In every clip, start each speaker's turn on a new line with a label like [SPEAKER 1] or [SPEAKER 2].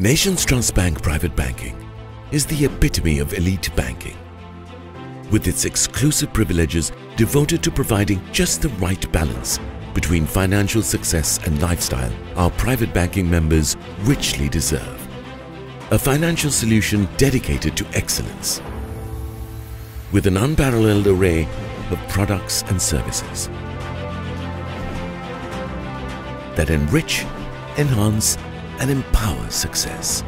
[SPEAKER 1] Nations Trust Bank Private Banking is the epitome of elite banking. With its exclusive privileges devoted to providing just the right balance between financial success and lifestyle our private banking members richly deserve. A financial solution dedicated to excellence, with an unparalleled array of products and services that enrich, enhance, and empower success.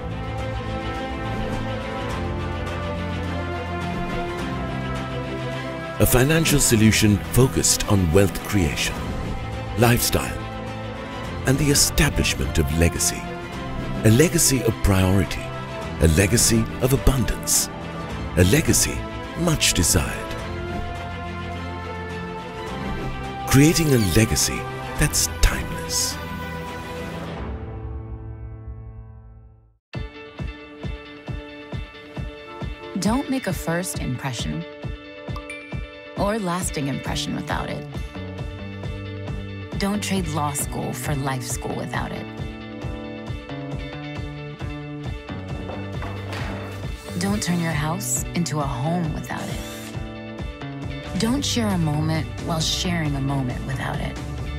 [SPEAKER 1] A financial solution focused on wealth creation, lifestyle, and the establishment of legacy. A legacy of priority, a legacy of abundance, a legacy much desired. Creating a legacy that's timeless.
[SPEAKER 2] Don't make a first impression or lasting impression without it. Don't trade law school for life school without it. Don't turn your house into a home without it. Don't share a moment while sharing a moment without it.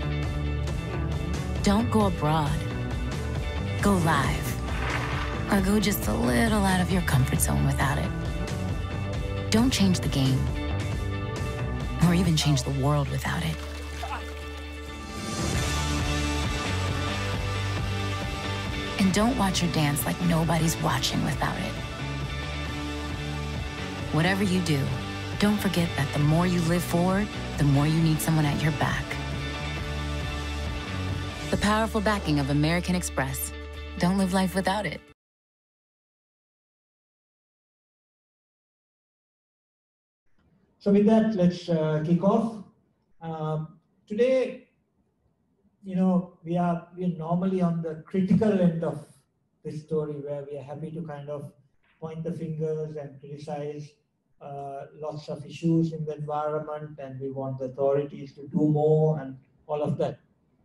[SPEAKER 2] Don't go abroad. Go live. Or go just a little out of your comfort zone without it. Don't change the game, or even change the world without it. And don't watch her dance like nobody's watching without it. Whatever you do, don't forget that the more you live forward, the more you need someone at your back. The powerful backing of American Express. Don't live life without it.
[SPEAKER 3] So with that, let's kick off. Today, we are normally on the critical end of this story, where we are happy to kind of point the fingers and criticize lots of issues in the environment, and we want the authorities to do more and all of that.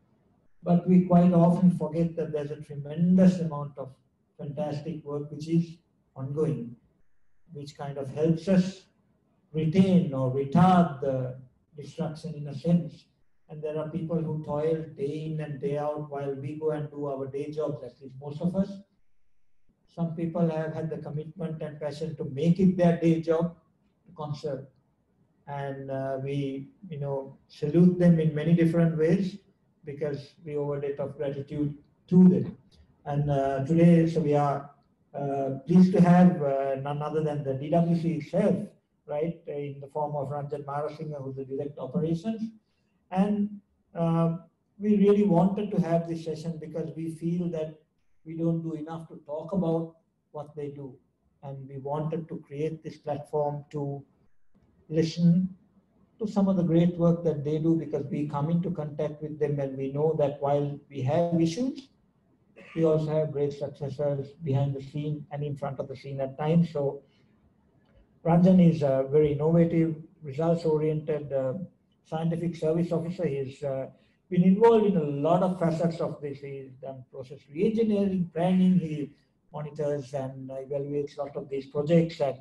[SPEAKER 3] But we quite often forget that there's a tremendous amount of fantastic work which is ongoing, which kind of helps us retain or retard the destruction in a sense. And there are people who toil day in and day out while we go and do our day jobs, at least most of us. Some people have had the commitment and passion to make it their day job to conserve. And we, salute them in many different ways, because we owe a debt of gratitude to them. And today, so we are pleased to have none other than the DWC itself, right, in the form of Ranjan Marasinghe, who's the Director Operations. And we really wanted to have this session because we feel that we don't do enough to talk about what they do. And we wanted to create this platform to listen to some of the great work that they do, because we come into contact with them and we know that while we have issues, we also have great successors behind the scene and in front of the scene at times. So Ranjan is a very innovative, results-oriented scientific service officer. He's been involved in a lot of facets of this. He's done process re-engineering, planning. He monitors and evaluates a lot of these projects. And,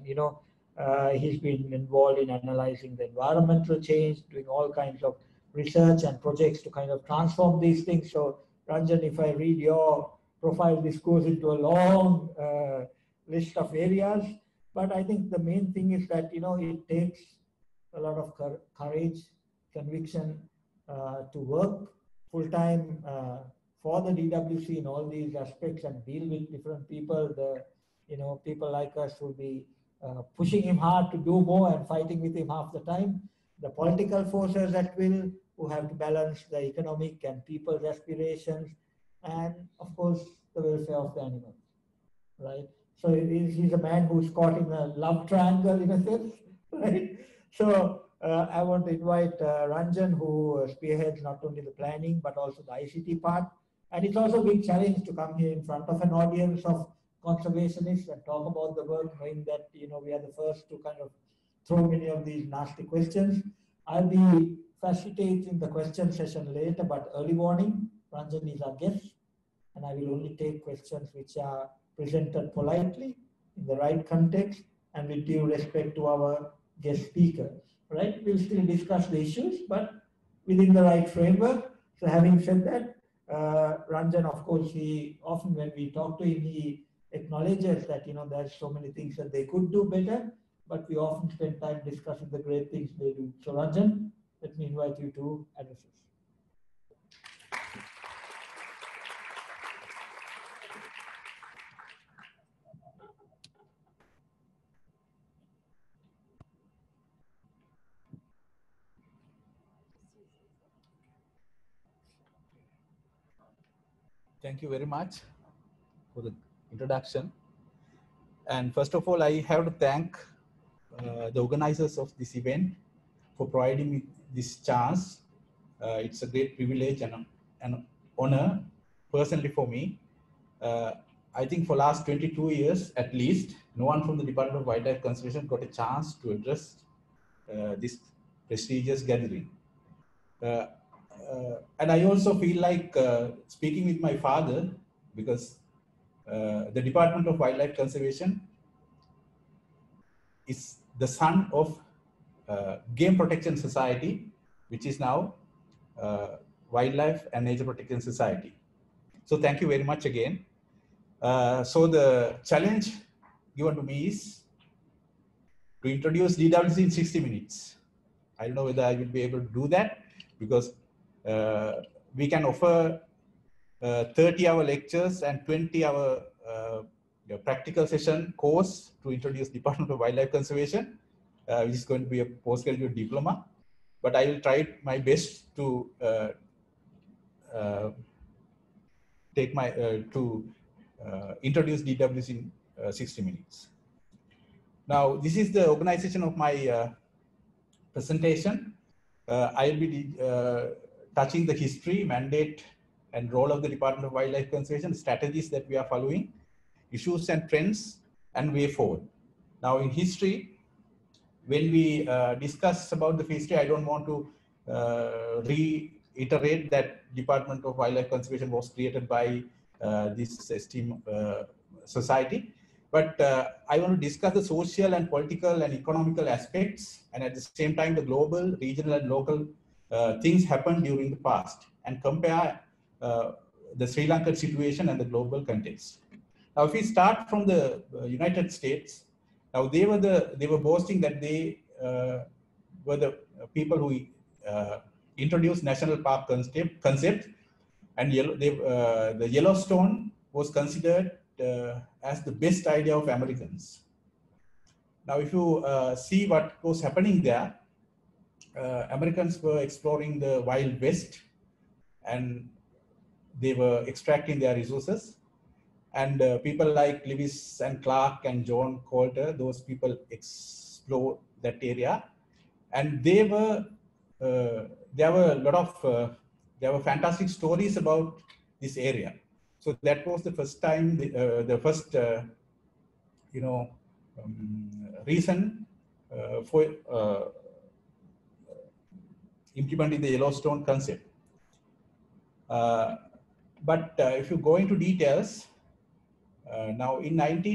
[SPEAKER 3] he's been involved in analyzing the environmental change, doing all kinds of research and projects to kind of transform these things. So, Ranjan, if I read your profile, this goes into a long list of areas. But I think the main thing is that, it takes a lot of courage, conviction to work full-time for the DWC in all these aspects and deal with different people. People like us will be pushing him hard to do more and fighting with him half the time. The political forces at will, who have to balance the economic and people's aspirations, and of course, the welfare of the animals, right? So he's a man who's caught in a love triangle in a sense, right? So I want to invite Ranjan, who spearheads not only the planning, but also the ICT part. And it's also a big challenge to come here in front of an audience of conservationists and talk about the work, knowing that, we are the first to kind of throw many of these nasty questions. I'll be facilitating the question session later, but early warning, Ranjan is our guest, and I will only take questions which are presented politely, in the right context, and with due respect to our guest speakers, right? We'll still discuss the issues, but within the right framework. So having said that, Ranjan, of course, he often, when we talk to him, he acknowledges that, there's so many things that they could do better, but we often spend time discussing the great things they do. So Ranjan, let me invite you to address us.
[SPEAKER 4] Thank you very much for the introduction. And first of all, I have to thank the organizers of this event for providing me this chance. It's a great privilege and an honor personally for me. I think for last 22 years, at least, no one from the Department of Wildlife Conservation got a chance to address this prestigious gathering. And I also feel like speaking with my father, because the Department of Wildlife Conservation is the son of Game Protection Society, which is now Wildlife and Nature Protection Society. So thank you very much again. So the challenge given to me is to introduce DWC in 60 minutes. I don't know whether I will be able to do that, because we can offer 30-hour lectures and 20-hour practical session course to introduce Department of Wildlife Conservation, which is going to be a postgraduate diploma. But I will try my best to introduce DWC in 60 minutes. Now, this is the organization of my presentation. I will be touching the history, mandate, and role of the Department of Wildlife Conservation, strategies that we are following, issues and trends, and way forward. Now, in history, when we discuss about the history, I don't want to reiterate that Department of Wildlife Conservation was created by this esteemed society. But I want to discuss the social and political and economical aspects, and at the same time, the global, regional, and local things happened during the past, and compare the Sri Lankan situation and the global context. Now, if we start from the United States, now they were boasting that they were the people who introduced national park concept, and the Yellowstone was considered as the best idea of Americans. Now, if you see what was happening there, Americans were exploring the Wild West, and they were extracting their resources. And people like Lewis and Clark and John Coulter, those people explored that area. And there were a lot of, there were fantastic stories about this area. So that was the first time, the first, reason for implementing the Yellowstone concept. But if you go into details, now in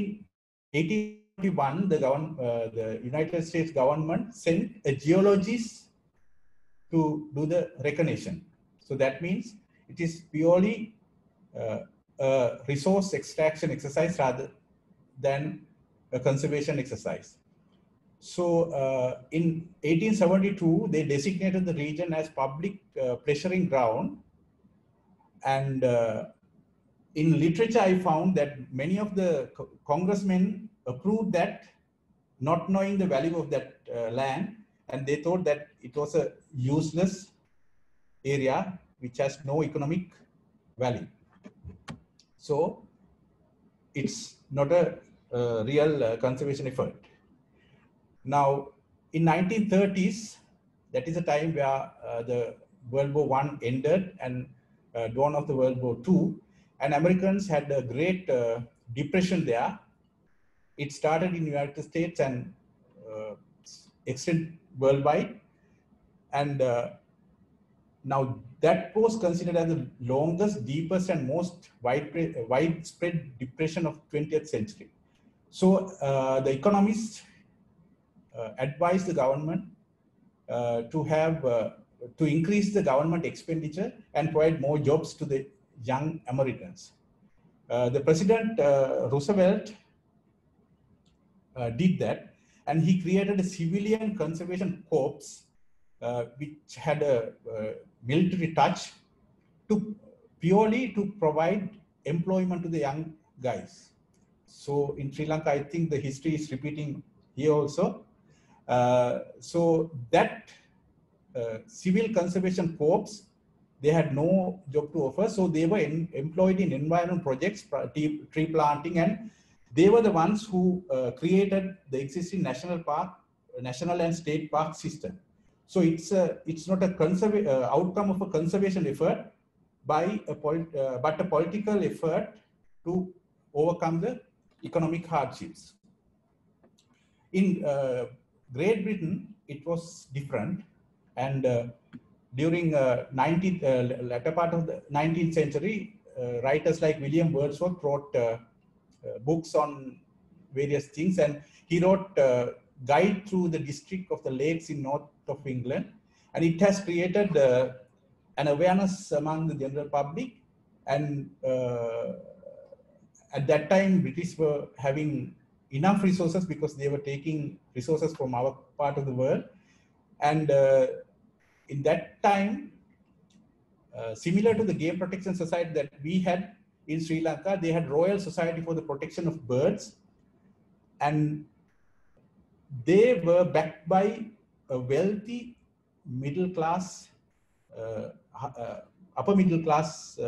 [SPEAKER 4] 1881, the United States government sent a geologist to do the recognition. So that means it is purely a resource extraction exercise rather than a conservation exercise. So in 1872, they designated the region as public pleasuring ground. And in literature, I found that many of the congressmen approved that, not knowing the value of that land, and they thought that it was a useless area which has no economic value. So it's not a real conservation effort. Now, in 1930s, that is a time where the World War I ended and dawn of the World War II, and Americans had a great depression there. It started in the United States and extended worldwide. And Now that was considered as the longest, deepest, and most widespread depression of 20th century. So the economists advised the government to increase the government expenditure and provide more jobs to the young Americans. The President Roosevelt did that, and he created a civilian conservation corps which had a military touch purely to provide employment to the young guys. So in Sri Lanka, I think the history is repeating here also. So that civil conservation corps, they had no job to offer, so they were employed in environment projects, tree planting, and they were the ones who created the existing national and state park system. So it's not a outcome of a conservation effort but a political effort to overcome the economic hardships. In Great Britain, it was different, and during latter part of the 19th century, writers like William Wordsworth wrote books on various things, and he wrote Guide through the District of the Lakes in North of England, and it has created an awareness among the general public. And at that time, British were having enough resources because they were taking resources from our part of the world. And in that time, similar to the Game Protection Society that we had in Sri Lanka, they had Royal Society for the Protection of Birds, and they were backed by a wealthy middle class, upper middle class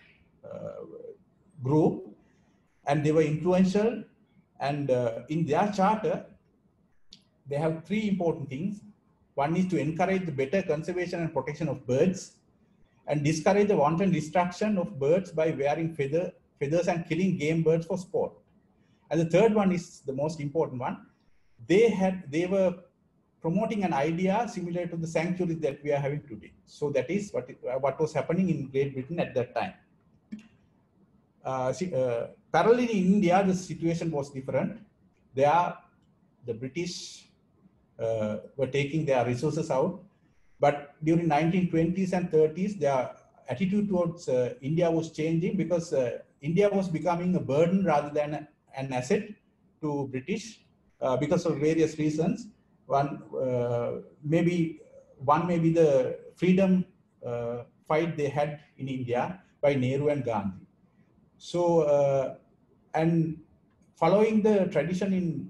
[SPEAKER 4] group, and they were influential. And in their charter, they have three important things. One is to encourage the better conservation and protection of birds, and discourage the wanton destruction of birds by wearing feathers and killing game birds for sport. And the third one is the most important one. They were promoting an idea similar to the sanctuaries that we are having today. So that is what was happening in Great Britain at that time. Parallelly in India, the situation was different. The British were taking their resources out, but during 1920s and 30s, their attitude towards India was changing, because India was becoming a burden rather than an asset to British because of various reasons. One may be the freedom fight they had in India by Nehru and Gandhi. So, and following the tradition in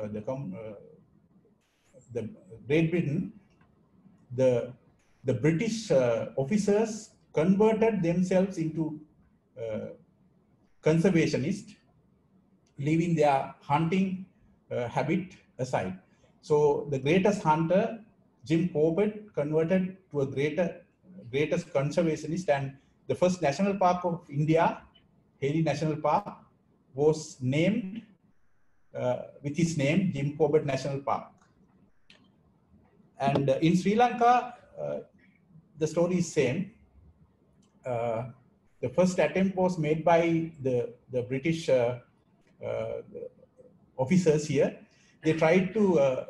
[SPEAKER 4] the Great Britain, the British officers converted themselves into conservationists, leaving their hunting habit aside. So the greatest hunter, Jim Corbett, converted to a greatest conservationist, and the first national park of India, Haley National Park, was named with his name, Jim Corbett National Park. And in Sri Lanka, the story is same. The first attempt was made by the British officers here. They tried to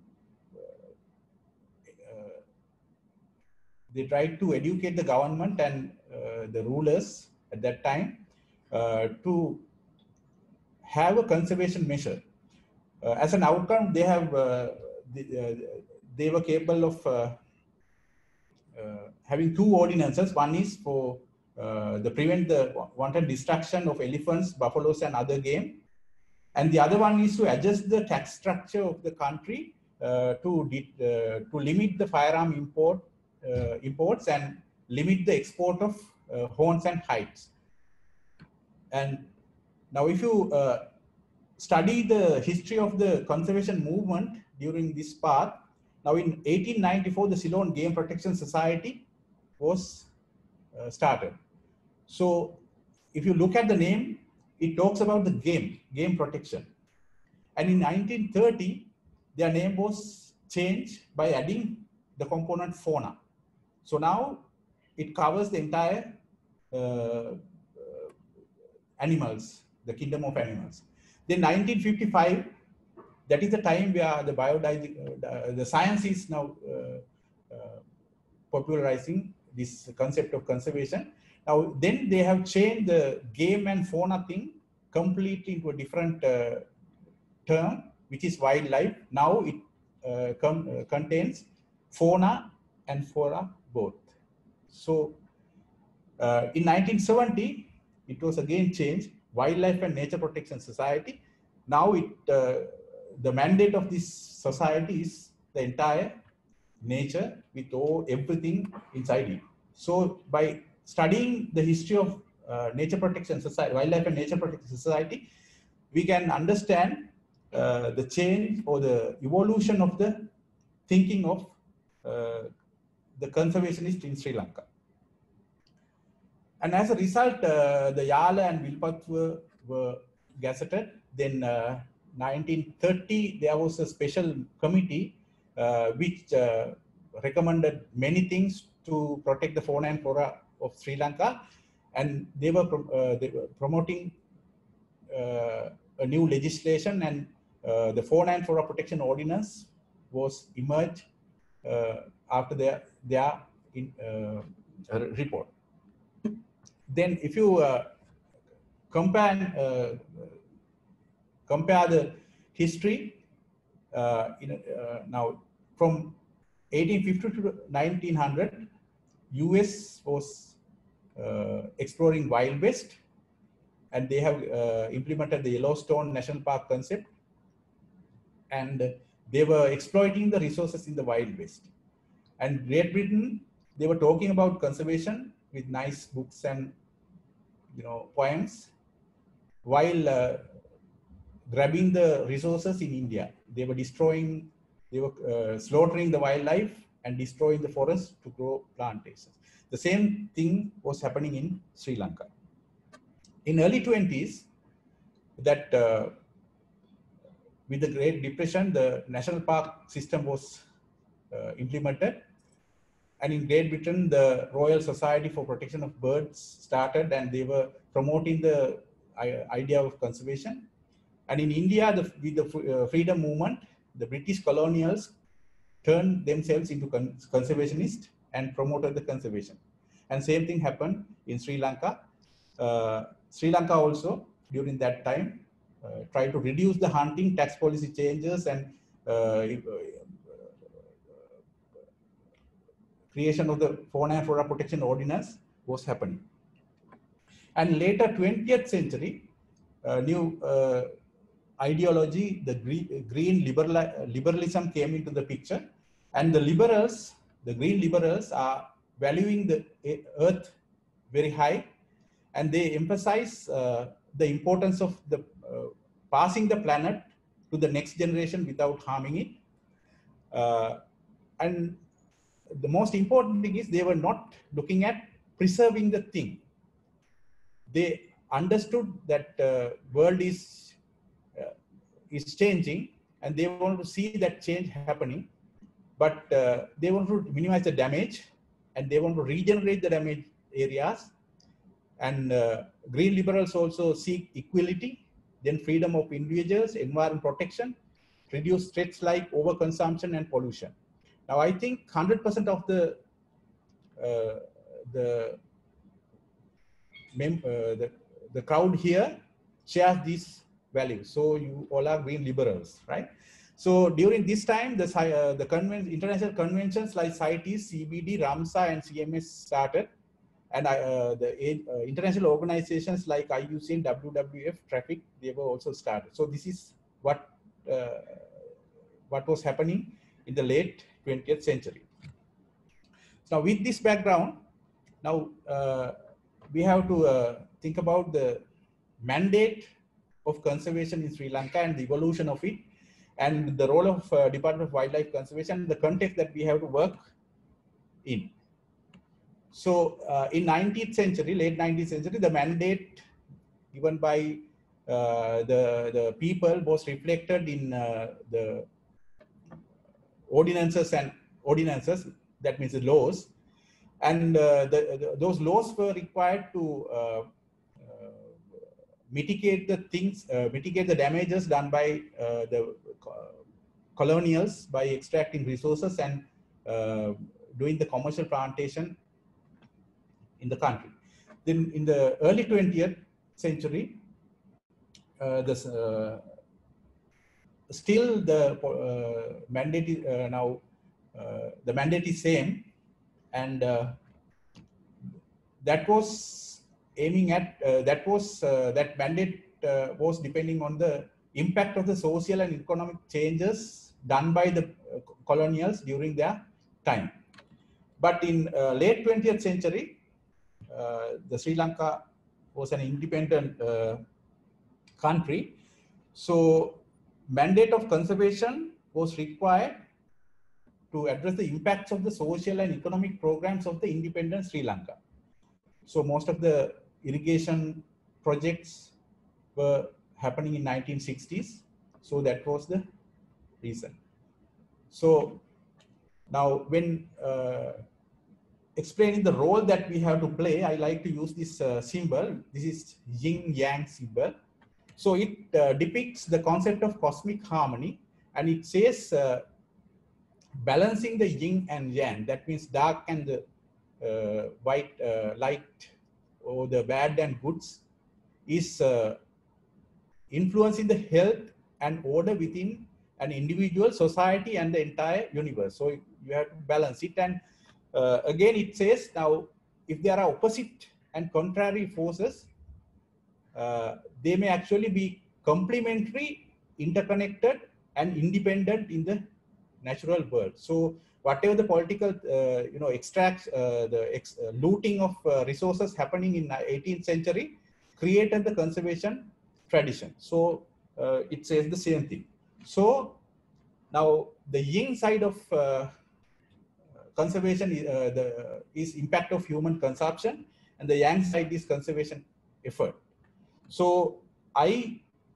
[SPEAKER 4] educate the government and the rulers at that time to have a conservation measure. As an outcome, they have they were capable of having two ordinances. One is for prevent the wanton destruction of elephants, buffaloes, and other game, and the other one is to adjust the tax structure of the country to limit the firearm imports and limit the export of horns and hides. And now, if you study the history of the conservation movement during this path, now in 1894, the Ceylon Game Protection Society was started. So if you look at the name, it talks about the game protection. And in 1930, their name was changed by adding the component fauna. So now it covers the entire animals, the kingdom of animals. Then 1955, that is the time where the science is now popularizing this concept of conservation. Now, then they have changed the game and fauna thing completely into a different term, which is wildlife. Now it contains fauna and flora both. So in 1970, it was again changed, Wildlife and Nature Protection Society. Now the mandate of this society is the entire nature with everything inside it. So by studying the history of Nature Protection Society, Wildlife and Nature Protection Society, we can understand the change or the evolution of the thinking of the conservationists in Sri Lanka. And as a result, the Yala and Wilpattu were gazetted. Then 1930, there was a special committee which recommended many things to protect the fauna and flora of Sri Lanka. And they were promoting a new legislation, and the Fauna and Flora Protection Ordinance was emerged after their report. Then if you compare the history, now from 1850 to 1900, US was exploring Wild West, and they have implemented the Yellowstone National Park concept, and they were exploiting the resources in the Wild West. And Great Britain, they were talking about conservation with nice books and poems, while grabbing the resources in India. They were slaughtering the wildlife and destroying the forests to grow plantations. The same thing was happening in Sri Lanka. In early 20s, that with the Great Depression, the national park system was implemented. And in Great Britain, the Royal Society for Protection of Birds started, and they were promoting the idea of conservation. And in India, with the freedom movement, the British colonials turned themselves into conservationists and promoted the conservation. And same thing happened in Sri Lanka. Sri Lanka also, during that time, tried to reduce the hunting, tax policy changes, and creation of the Fauna and Flora Protection Ordinance was happening. And later 20th century, new ideology, the green liberalism came into the picture, and the green liberals are valuing the earth very high, and they emphasize the importance of the passing the planet to the next generation without harming it. And the most important thing is they were not looking at preserving the thing. They understood that world is changing, and they want to see that change happening, but they want to minimize the damage, and they want to regenerate the damaged areas. And green liberals also seek equality, then freedom of individuals, environment protection, reduce threats like overconsumption and pollution. Now, I think 100% of the crowd here shares these values. So you all are green liberals, right? So during this time, the international conventions like CITES, CBD, Ramsar, and CMS started, and the international organizations like IUCN, WWF, Traffic, they were also started. So this is what was happening in the late 20th century. Now, with this background, now we have to think about the mandate of conservation in Sri Lanka and the evolution of it, and the role of Department of Wildlife Conservation, the context that we have to work in. So in late 19th century, the mandate given by the people was reflected in the ordinances, that means the laws. And those laws were required to mitigate the damages done by the colonials by extracting resources and doing the commercial plantation in the country. Then in the early 20th century, still the mandate is the mandate is same, and that was aiming at that mandate was depending on the impact of the social and economic changes done by the colonials during their time. But in late 20th century, the Sri Lanka was an independent country, so mandate of conservation was required to address the impacts of the social and economic programs of the independent Sri Lanka. So most of the irrigation projects were happening in 1960s. So that was the reason. So now when explaining the role that we have to play, I like to use this symbol. This is yin-yang symbol. So it depicts the concept of cosmic harmony, and it says balancing the yin and yang. That means dark and the white, light, or the bad and goods is influencing the health and order within an individual, society, and the entire universe. So you have to balance it. And again, it says now, if there are opposite and contrary forces, they may actually be complementary, interconnected, and independent in the natural world. So whatever the political, extracts, looting of resources happening in the 18th century created the conservation tradition. So it says the same thing. So now the yin side of conservation is impact of human consumption, and the yang side is conservation effort. So I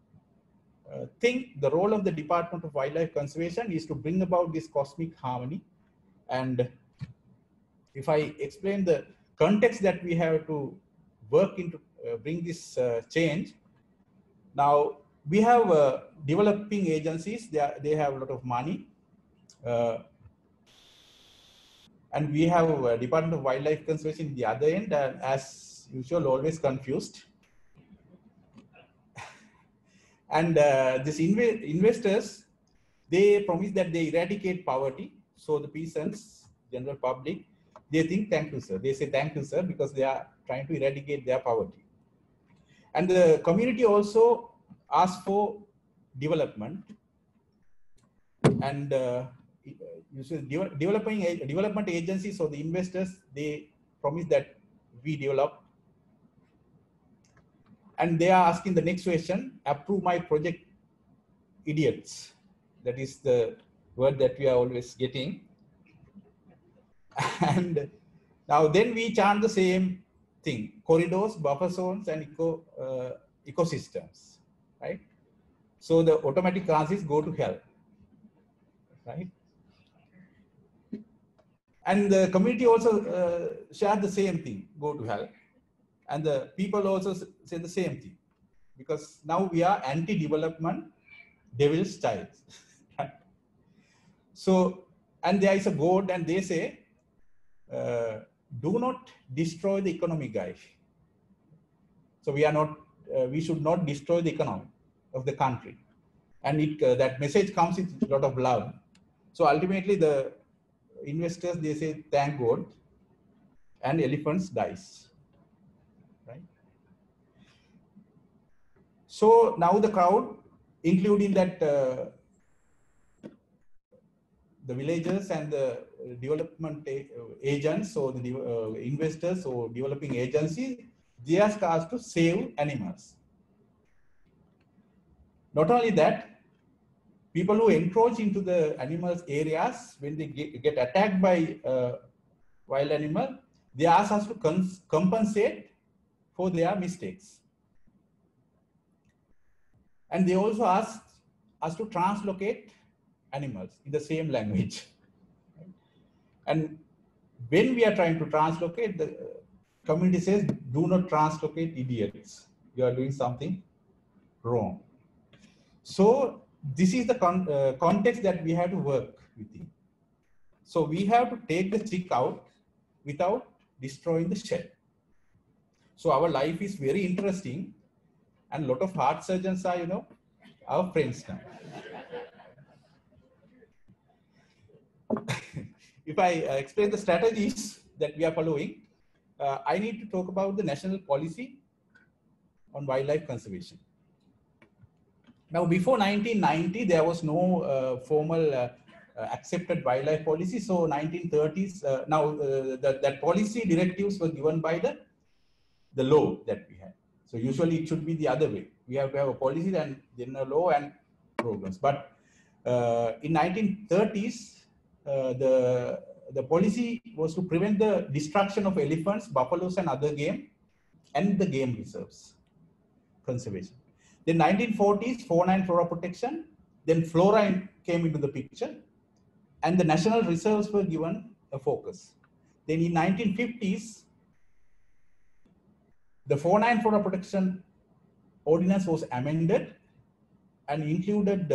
[SPEAKER 4] think the role of the Department of Wildlife Conservation is to bring about this cosmic harmony. And if I explain the context that we have to work into bring this change, now we have developing agencies. They have a lot of money, and we have Department of Wildlife Conservation in the other end, and as usual, always confused. And these investors, they promise that they eradicate poverty. So the peasants, general public, they think, thank you, sir. They say, thank you, sir, because they are trying to eradicate their poverty. And the community also asks for development. And development agencies or the investors, they promise that we develop. And they are asking the next question, approve my project, idiots. That is the word that we are always getting. And now then we chant the same thing, corridors, buffer zones, and ecosystems, right? So the automatic answer is go to hell, right? And the community also share the same thing, go to hell. And the people also say the same thing, because now we are anti-development, devil's child. So, and there is a God, and they say, do not destroy the economy, guys. So we are not, we should not destroy the economy of the country. And that message comes with a lot of love. So ultimately the investors, they say, thank God, and elephants dies. Right? So now the crowd, including that the villagers and the development agents or the investors or developing agencies, they are asked to save animals. Not only that, people who encroach into the animals' areas, when they get attacked by wild animal, they ask us to compensate for their mistakes. And they also ask us to translocate animals in the same language. And when we are trying to translocate, the community says, do not translocate idiots. You are doing something wrong. So this is the context that we have to work within. So we have to take the stick out without destroying the shell. So our life is very interesting, and a lot of heart surgeons are, you know, our friends now. If I explain the strategies that we are following, I need to talk about the national policy on wildlife conservation. Now, before 1990, there was no formal accepted wildlife policy. So 1930s, that policy directives were given by the law that we had. So usually it should be the other way. We have to have a policy and then a law and programs. But in 1930s, the policy was to prevent the destruction of elephants, buffaloes, and other game, and the game reserves conservation. Then 1940s, fauna and flora protection. Then flora came into the picture, and the national reserves were given a focus. Then in 1950s, the fauna and flora protection ordinance was amended and included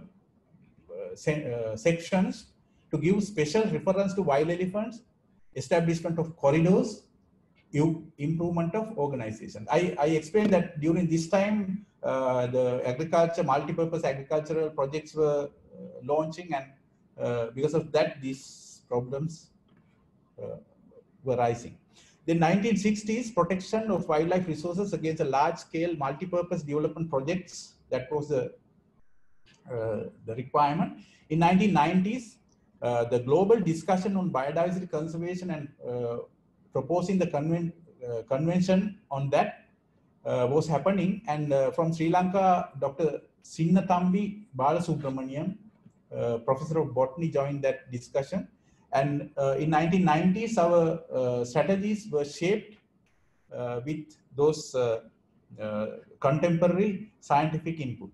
[SPEAKER 4] sections to give special reference to wild elephants, establishment of corridors, improvement of organization. I explained that during this time, the multi-purpose agricultural projects were launching, and because of that, these problems were rising. The 1960s, protection of wildlife resources against a large-scale multi-purpose development projects, that was the requirement. In 1990s, the global discussion on biodiversity conservation and proposing the convention on that was happening. And from Sri Lanka, Dr. Sinnathambi Balasubramaniam, professor of botany, joined that discussion. And in 1990s, our strategies were shaped with those contemporary scientific input.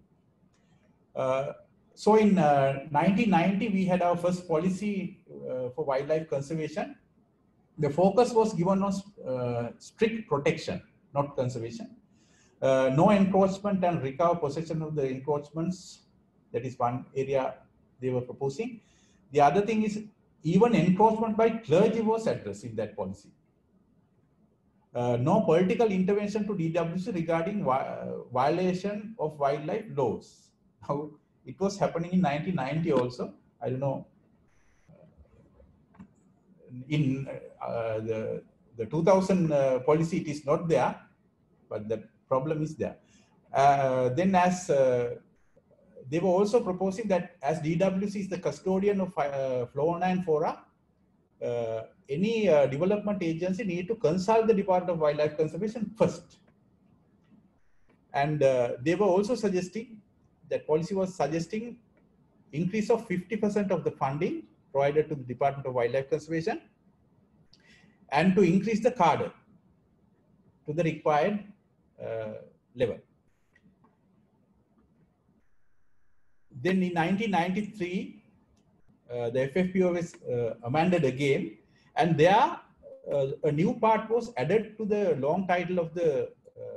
[SPEAKER 4] So in 1990, we had our first policy for wildlife conservation. The focus was given on strict protection, not conservation. No encroachment and recover possession of the encroachments. That is one area they were proposing. The other thing is, even encroachment by clergy was addressed in that policy. No political intervention to DWC regarding violation of wildlife laws. Now, it was happening in 1990 also. I don't know. In the 2000 policy, it is not there, but the problem is there. Then as they were also proposing that as DWC is the custodian of fauna and flora, any development agency need to consult the Department of Wildlife Conservation first. And they were also suggesting, that policy was suggesting increase of 50% of the funding provided to the Department of Wildlife Conservation, and to increase the cadre to the required level. Then in 1993, the FFPO was amended again, and there a new part was added to the long title of the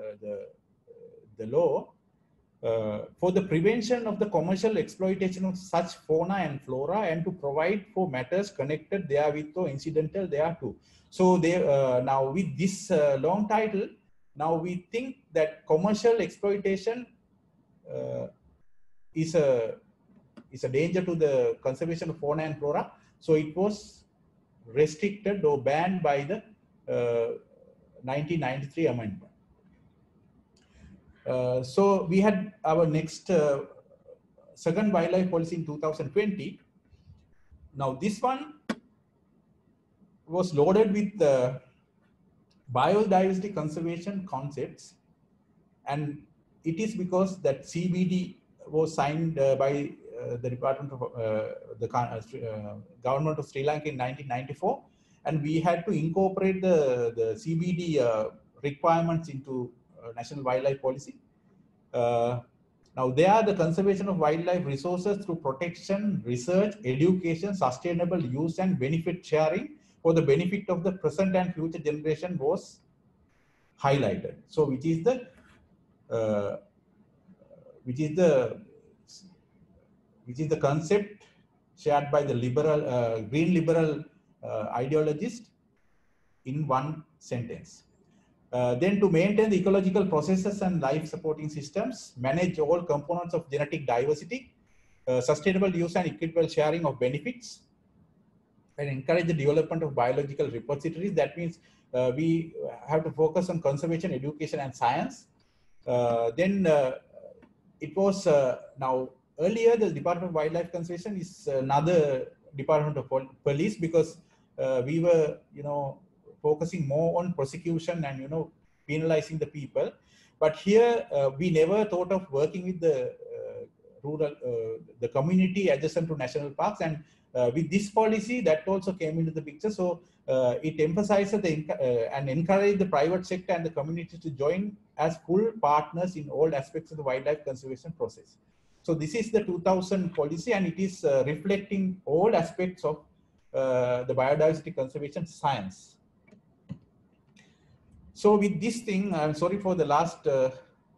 [SPEAKER 4] law, for the prevention of the commercial exploitation of such fauna and flora, and to provide for matters connected therewith or incidental thereto. So they now with this long title, now we think that commercial exploitation is a danger to the conservation of fauna and flora. So it was restricted or banned by the 1993 amendment. So we had our next second wildlife policy in 2020. Now this one was loaded with biodiversity conservation concepts, and it is because that CBD was signed by the Department of the Government of Sri Lanka in 1994, and we had to incorporate the CBD requirements into National Wildlife Policy. Now there, the conservation of wildlife resources through protection, research, education, sustainable use, and benefit sharing for the benefit of the present and future generation was highlighted. So which is the concept shared by the liberal green liberal ideologist in one sentence. Then to maintain the ecological processes and life supporting systems, manage all components of genetic diversity, sustainable use and equitable sharing of benefits, and encourage the development of biological repositories. That means we have to focus on conservation, education, and science. Then it was now earlier the Department of Wildlife Conservation is another department of police, because we were focusing more on prosecution and penalizing the people. But here we never thought of working with the rural, the community adjacent to national parks, and with this policy that also came into the picture. So it emphasizes and encouraged the private sector and the community to join as full partners in all aspects of the wildlife conservation process. So this is the 2000 policy, and it is reflecting all aspects of the biodiversity conservation science. So with this thing, I'm sorry for the last, the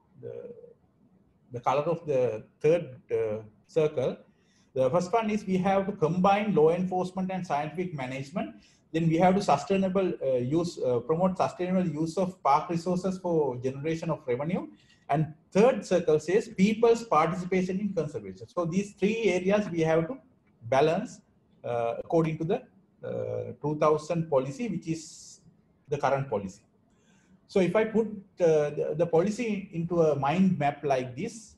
[SPEAKER 4] color of the third circle. The first one is we have to combine law enforcement and scientific management. Then we have to sustainable promote sustainable use of park resources for generation of revenue. And third circle says people's participation in conservation. So these three areas we have to balance according to the 2000 policy, which is the current policy. So if I put the policy into a mind map like this,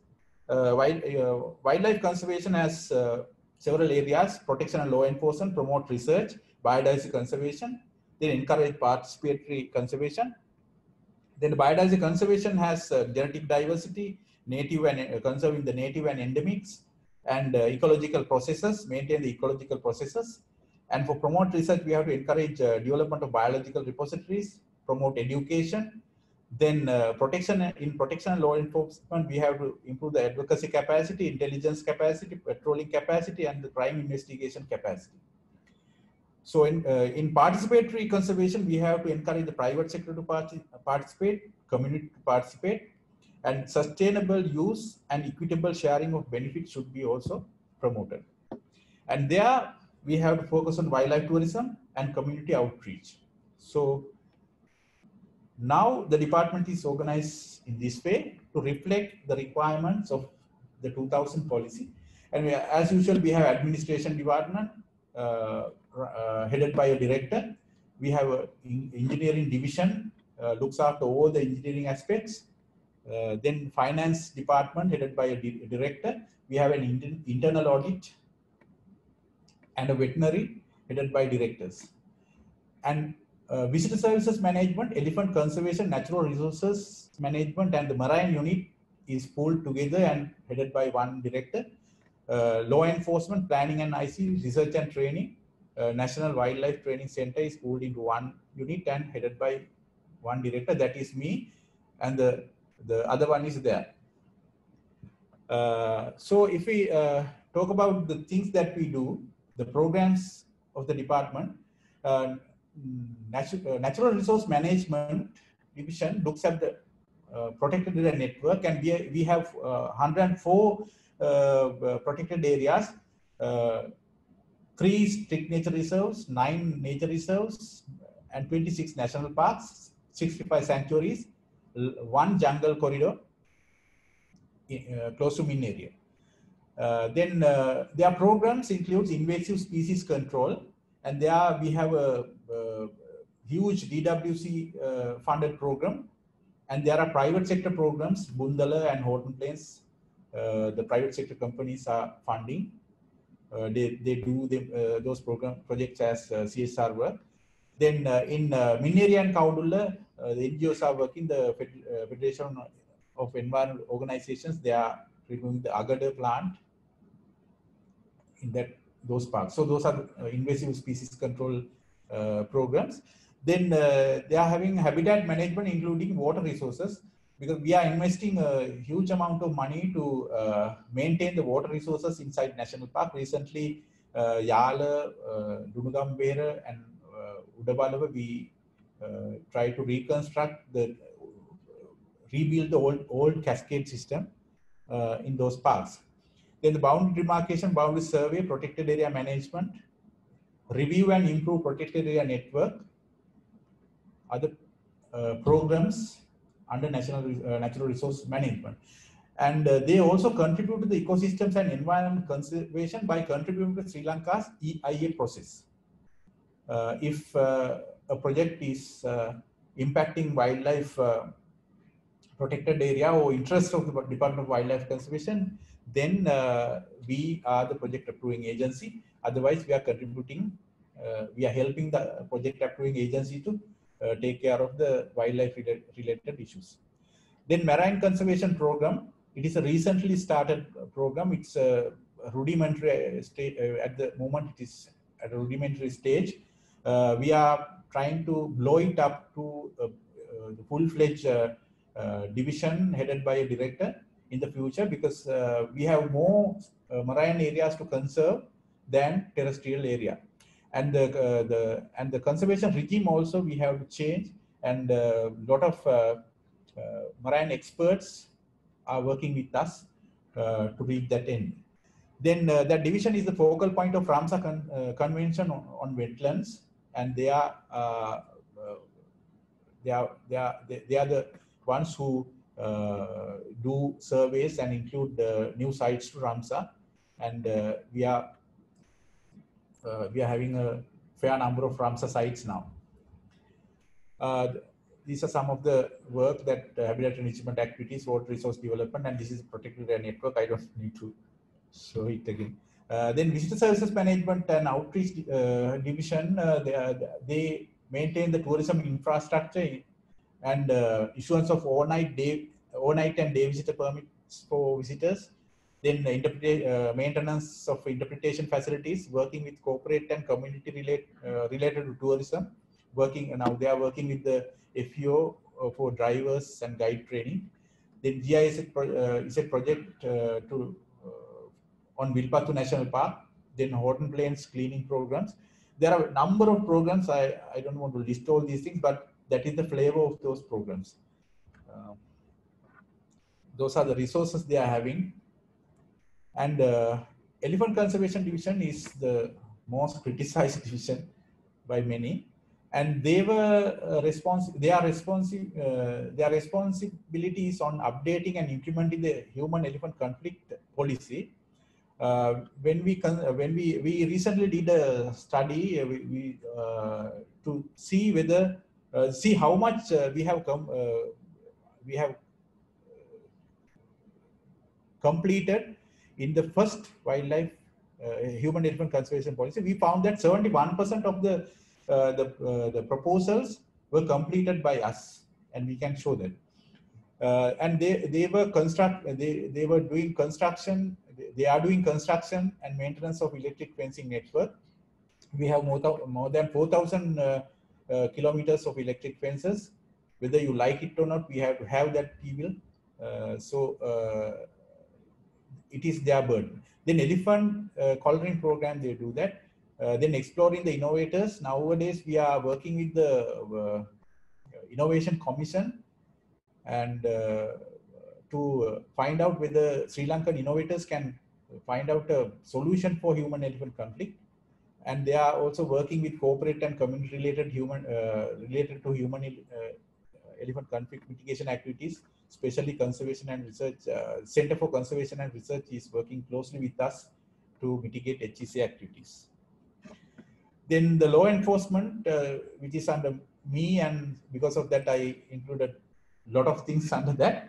[SPEAKER 4] wildlife conservation has several areas: protection and law enforcement, promote research, biodiversity conservation, then encourage participatory conservation. Then the biodiversity conservation has genetic diversity, native and conserving the native and endemics, and ecological processes, maintain the ecological processes. And for promote research, we have to encourage development of biological repositories, promote education. Then protection and law enforcement, we have to improve the advocacy capacity, intelligence capacity, patrolling capacity, and the crime investigation capacity. So in participatory conservation, we have to encourage the private sector to participate, community to participate, and sustainable use and equitable sharing of benefits should be also promoted. And there we have to focus on wildlife tourism and community outreach. So now the department is organized in this way to reflect the requirements of the 2000 policy. And as usual, we have administration department headed by a director. We have an engineering division, looks after all the engineering aspects. Then finance department headed by a director. We have an internal audit and a veterinary headed by directors. And visitor services management, elephant conservation, natural resources management, and the marine unit is pulled together and headed by one director. Law enforcement, planning and IC, research and training, National Wildlife Training Center is pulled into one unit and headed by one director. That is me, and the other one is there. So if we talk about the things that we do, the programs of the department, natural resource management division looks at the protected area network, and we have 104 protected areas, 3 strict nature reserves, 9 nature reserves, and 26 national parks, 65 sanctuaries, 1 jungle corridor close to Min area. Then their programs includes invasive species control, and there we have a huge DWC funded program, and there are private sector programs, Bundala and Horton Plains. The private sector companies are funding. They do those projects as CSR work. Then in Min area and Kaudulla, the NGOs are working. The Federation of Environmental Organizations, they are removing the Agada plant in those parks. So those are invasive species control programs. Then they are having habitat management, including water resources, because we are investing a huge amount of money to maintain the water resources inside national park. Recently, Yala, Dunugambera, and Udabalawa, we try to rebuild the old cascade system in those parks. Then the boundary demarcation, boundary survey, protected area management, review and improve protected area network, other programs under natural resource management. And they also contribute to the ecosystems and environment conservation by contributing to Sri Lanka's EIA process. If a project is impacting wildlife protected area or interest of the Department of Wildlife Conservation, then we are the project approving agency. Otherwise, we are contributing, we are helping the project approving agency to take care of the wildlife related issues. Then marine conservation program. It is a recently started program. It's a rudimentary stage. At the moment, it is at a rudimentary stage. We are trying to blow it up to the full-fledged division headed by a director in the future, because we have more marine areas to conserve than terrestrial area. And the conservation regime also we have to change, and a lot of marine experts are working with us to reach that end. Then that division is the focal point of Ramsar Convention on wetlands, and they are the ones who do surveys and include new sites to Ramsar, and we are having a fair number of Ramsar sites now. These are some of the work that habitat enrichment activities, water resource development, and this is protected area network. I don't need to show it again. Then visitor services management and outreach division, they maintain the tourism infrastructure and issuance of overnight and day visitor permits for visitors. Then maintenance of interpretation facilities, working with corporate and community related to tourism. Now they are working with the FEO for drivers and guide training. Then GIS is a project on Vilpattu National Park. Then Horton Plains cleaning programs. There are a number of programs. I don't want to list all these things, but that is the flavor of those programs. Those are the resources they are having. And Elephant Conservation Division is the most criticized division by many. And they were their responsibility is on updating and implementing the human-elephant conflict policy. When we recently did a study to see whether see how much we have completed in the first wildlife human-elephant conservation policy. We found that 71% of the proposals were completed by us, and we can show that. And they were doing construction. They are doing construction and maintenance of electric fencing network. We have more than 4,000 kilometers of electric fences. Whether you like it or not, we have to have that T-bill. It is their burden. Then elephant collaring program, they do that. Then exploring the innovators. Nowadays, we are working with the Innovation Commission and to find out whether Sri Lankan innovators can find out a solution for human-elephant conflict. And they are also working with corporate and community-related related to human-elephant conflict mitigation activities, especially conservation and research. Center for Conservation and Research is working closely with us to mitigate HEC activities. Then the law enforcement, which is under me, and because of that, I included a lot of things under that.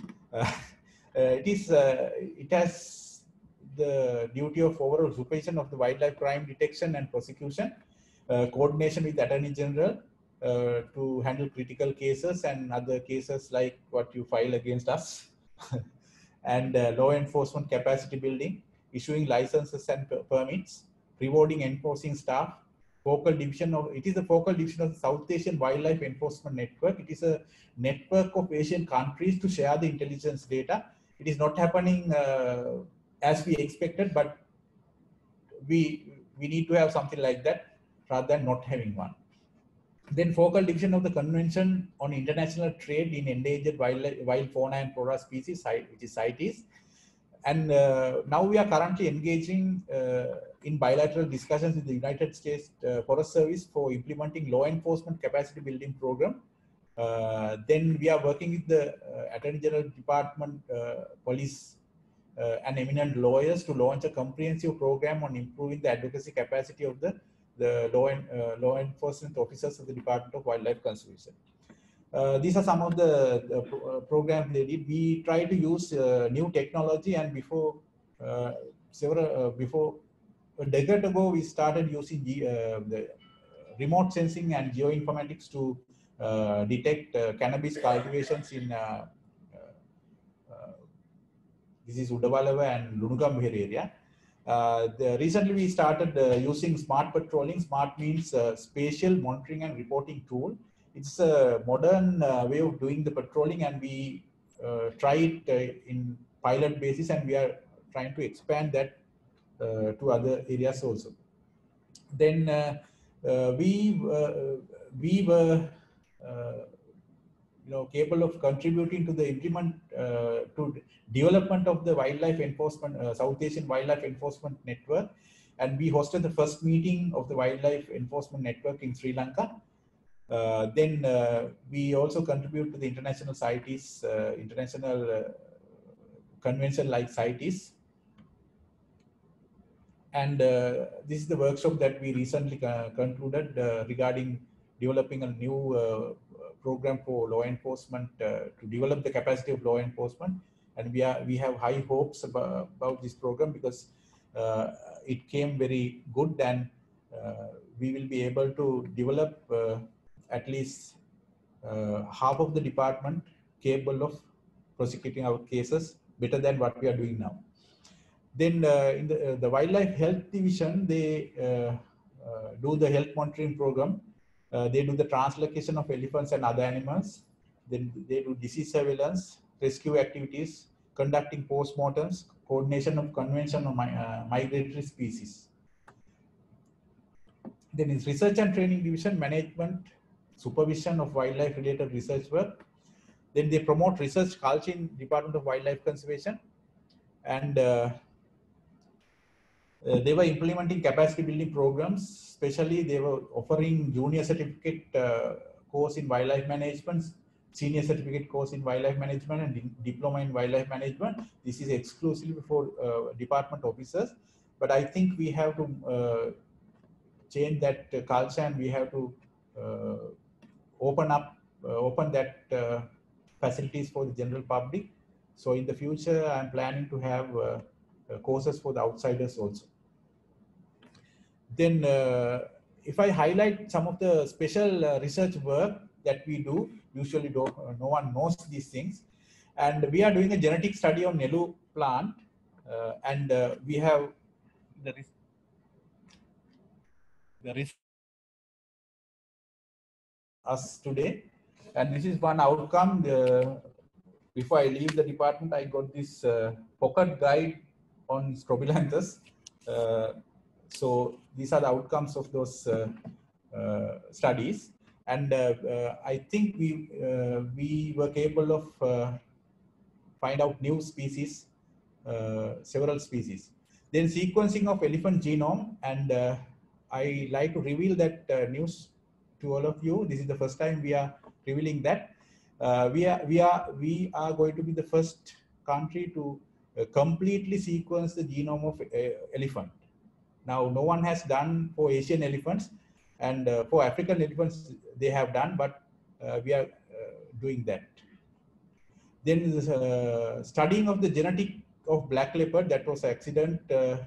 [SPEAKER 4] It has the duty of overall supervision of the wildlife crime detection and prosecution, coordination with the Attorney General to handle critical cases and other cases like what you file against us, and law enforcement capacity building, issuing licenses and permits, rewarding enforcing staff. It is the focal division of the South Asian Wildlife Enforcement Network. It is a network of Asian countries to share the intelligence data. It is not happening as we expected, but we need to have something like that rather than not having one. Then focal division of the Convention on International Trade in Endangered Wild Fauna and Flora Species, which is CITES. And now we are currently engaging in bilateral discussions with the United States Forest Service for implementing law enforcement capacity building program. Then we are working with the Attorney General Department, police, and eminent lawyers to launch a comprehensive program on improving the advocacy capacity of the law enforcement officers of the Department of Wildlife Conservation. These are some of the programs they did. We try to use new technology, and before a decade ago, we started using the remote sensing and geoinformatics to detect cannabis cultivations in this is Udawalawa and Lunugambhir area. Recently, we started using smart patrolling. Smart means spatial monitoring and reporting tool. It's a modern way of doing the patrolling, and we try it in pilot basis, and we are trying to expand that to other areas also. Then we were capable of contributing to the development of the wildlife enforcement, South Asian Wildlife Enforcement Network, and we hosted the first meeting of the Wildlife Enforcement Network in Sri Lanka. Then we also contribute to the international CITES, international convention like CITES. And this is the workshop that we recently concluded regarding developing a new program for law enforcement to develop the capacity of law enforcement. And we have high hopes about this program because it came very good, and we will be able to develop at least half of the department capable of prosecuting our cases better than what we are doing now. Then in the Wildlife Health Division, they do the health monitoring program. They do the translocation of elephants and other animals. Then they do disease surveillance, rescue activities, conducting postmortems, coordination of convention on migratory species. Then is Research and Training Division, management, supervision of wildlife related research work. Then they promote research culture in Department of Wildlife Conservation, and they were implementing capacity building programs. Especially they were offering junior certificate course in wildlife management, senior certificate course in wildlife management, and diploma in wildlife management. This is exclusively for department officers, but I think we have to change that culture, and we have to open that facilities for the general public. So in the future, I'm planning to have courses for the outsiders also. Then if I highlight some of the special research work that we do, usually no one knows these things. And we are doing a genetic study on Nelu plant, and we have the us today. And this is one outcome. Before I leave the department, I got this pocket guide on Strobilanthes. So these are the outcomes of those studies, and I think we were capable of find out new species, several species. Then sequencing of elephant genome, and I like to reveal that news to all of you. This is the first time we are revealing that. We are going to be the first country to completely sequence the genome of elephant. Now, no one has done for Asian elephants, and for African elephants they have done, but we are doing that. Then studying of the genetic of black leopard, that was accidental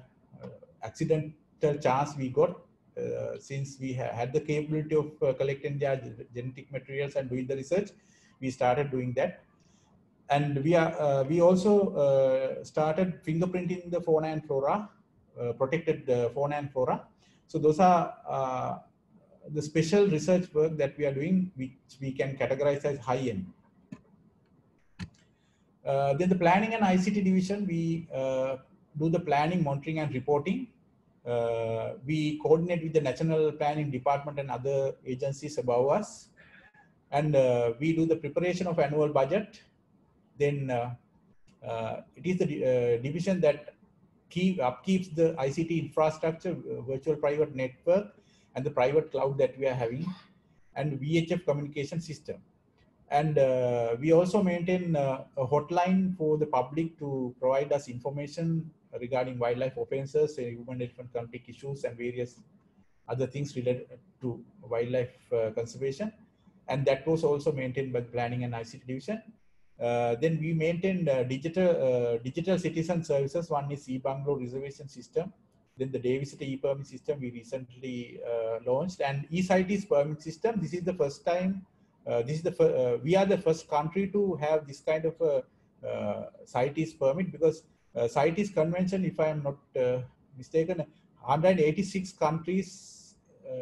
[SPEAKER 4] chance we got since we had the capability of collecting their genetic materials and doing the research. We started doing that, and we also started fingerprinting the fauna and flora. Protected fauna and flora. So those are the special research work that we are doing, which we can categorize as high-end. Then the planning and ICT division, we do the planning, monitoring, and reporting. We coordinate with the National Planning Department and other agencies above us. And we do the preparation of annual budget. Then it is the division that upkeeps the ICT infrastructure, virtual private network, and the private cloud that we are having, and VHF communication system. And we also maintain a hotline for the public to provide us information regarding wildlife offences, human-elephant conflict issues, and various other things related to wildlife conservation. And that was also maintained by the Planning and ICT division. Then we maintain digital citizen services. One is e-bungalow reservation system. Then the day visitor e-permit system we recently launched, and e-CITES permit system. This is the first time. We are the first country to have this kind of a CITES permit, because CITES convention, if I am not mistaken, 186 countries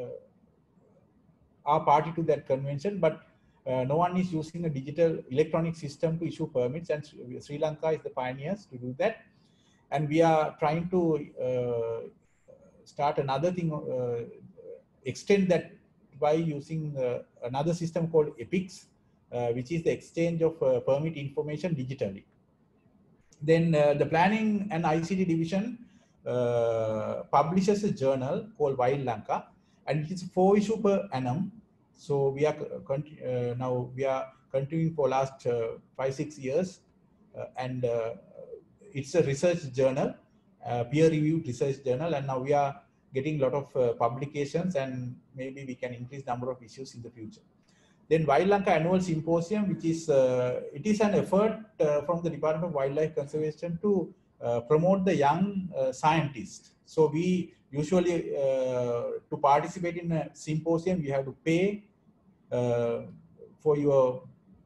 [SPEAKER 4] are party to that convention, but no one is using a digital electronic system to issue permits, and Sri Lanka is the pioneers to do that. And we are trying to start another thing, extend that by using another system called EPICS, which is the exchange of permit information digitally. Then the Planning and ICT division publishes a journal called Wild Lanka, and it is 4 issues per annum. So we are now we are continuing for last 5-6 years, and it's a research journal, peer-reviewed research journal, and now we are getting a lot of publications, and maybe we can increase number of issues in the future. Then Wild Lanka Annual Symposium, which is it is an effort from the Department of Wildlife Conservation to promote the young scientists. So we usually to participate in a symposium, you have to pay for your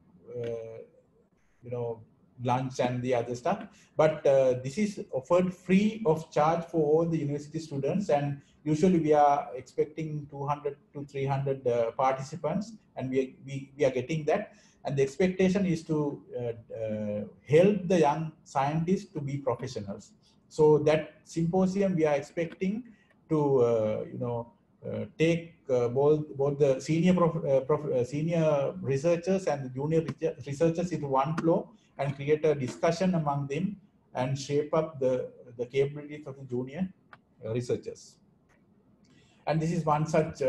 [SPEAKER 4] lunch and the other stuff, but this is offered free of charge for all the university students, and usually we are expecting 200 to 300 participants, and we are getting that, and the expectation is to help the young scientists to be professionals. So that symposium we are expecting to take both the senior researchers and the junior researchers into one floor and create a discussion among them and shape up the capabilities of the junior researchers. And this is one such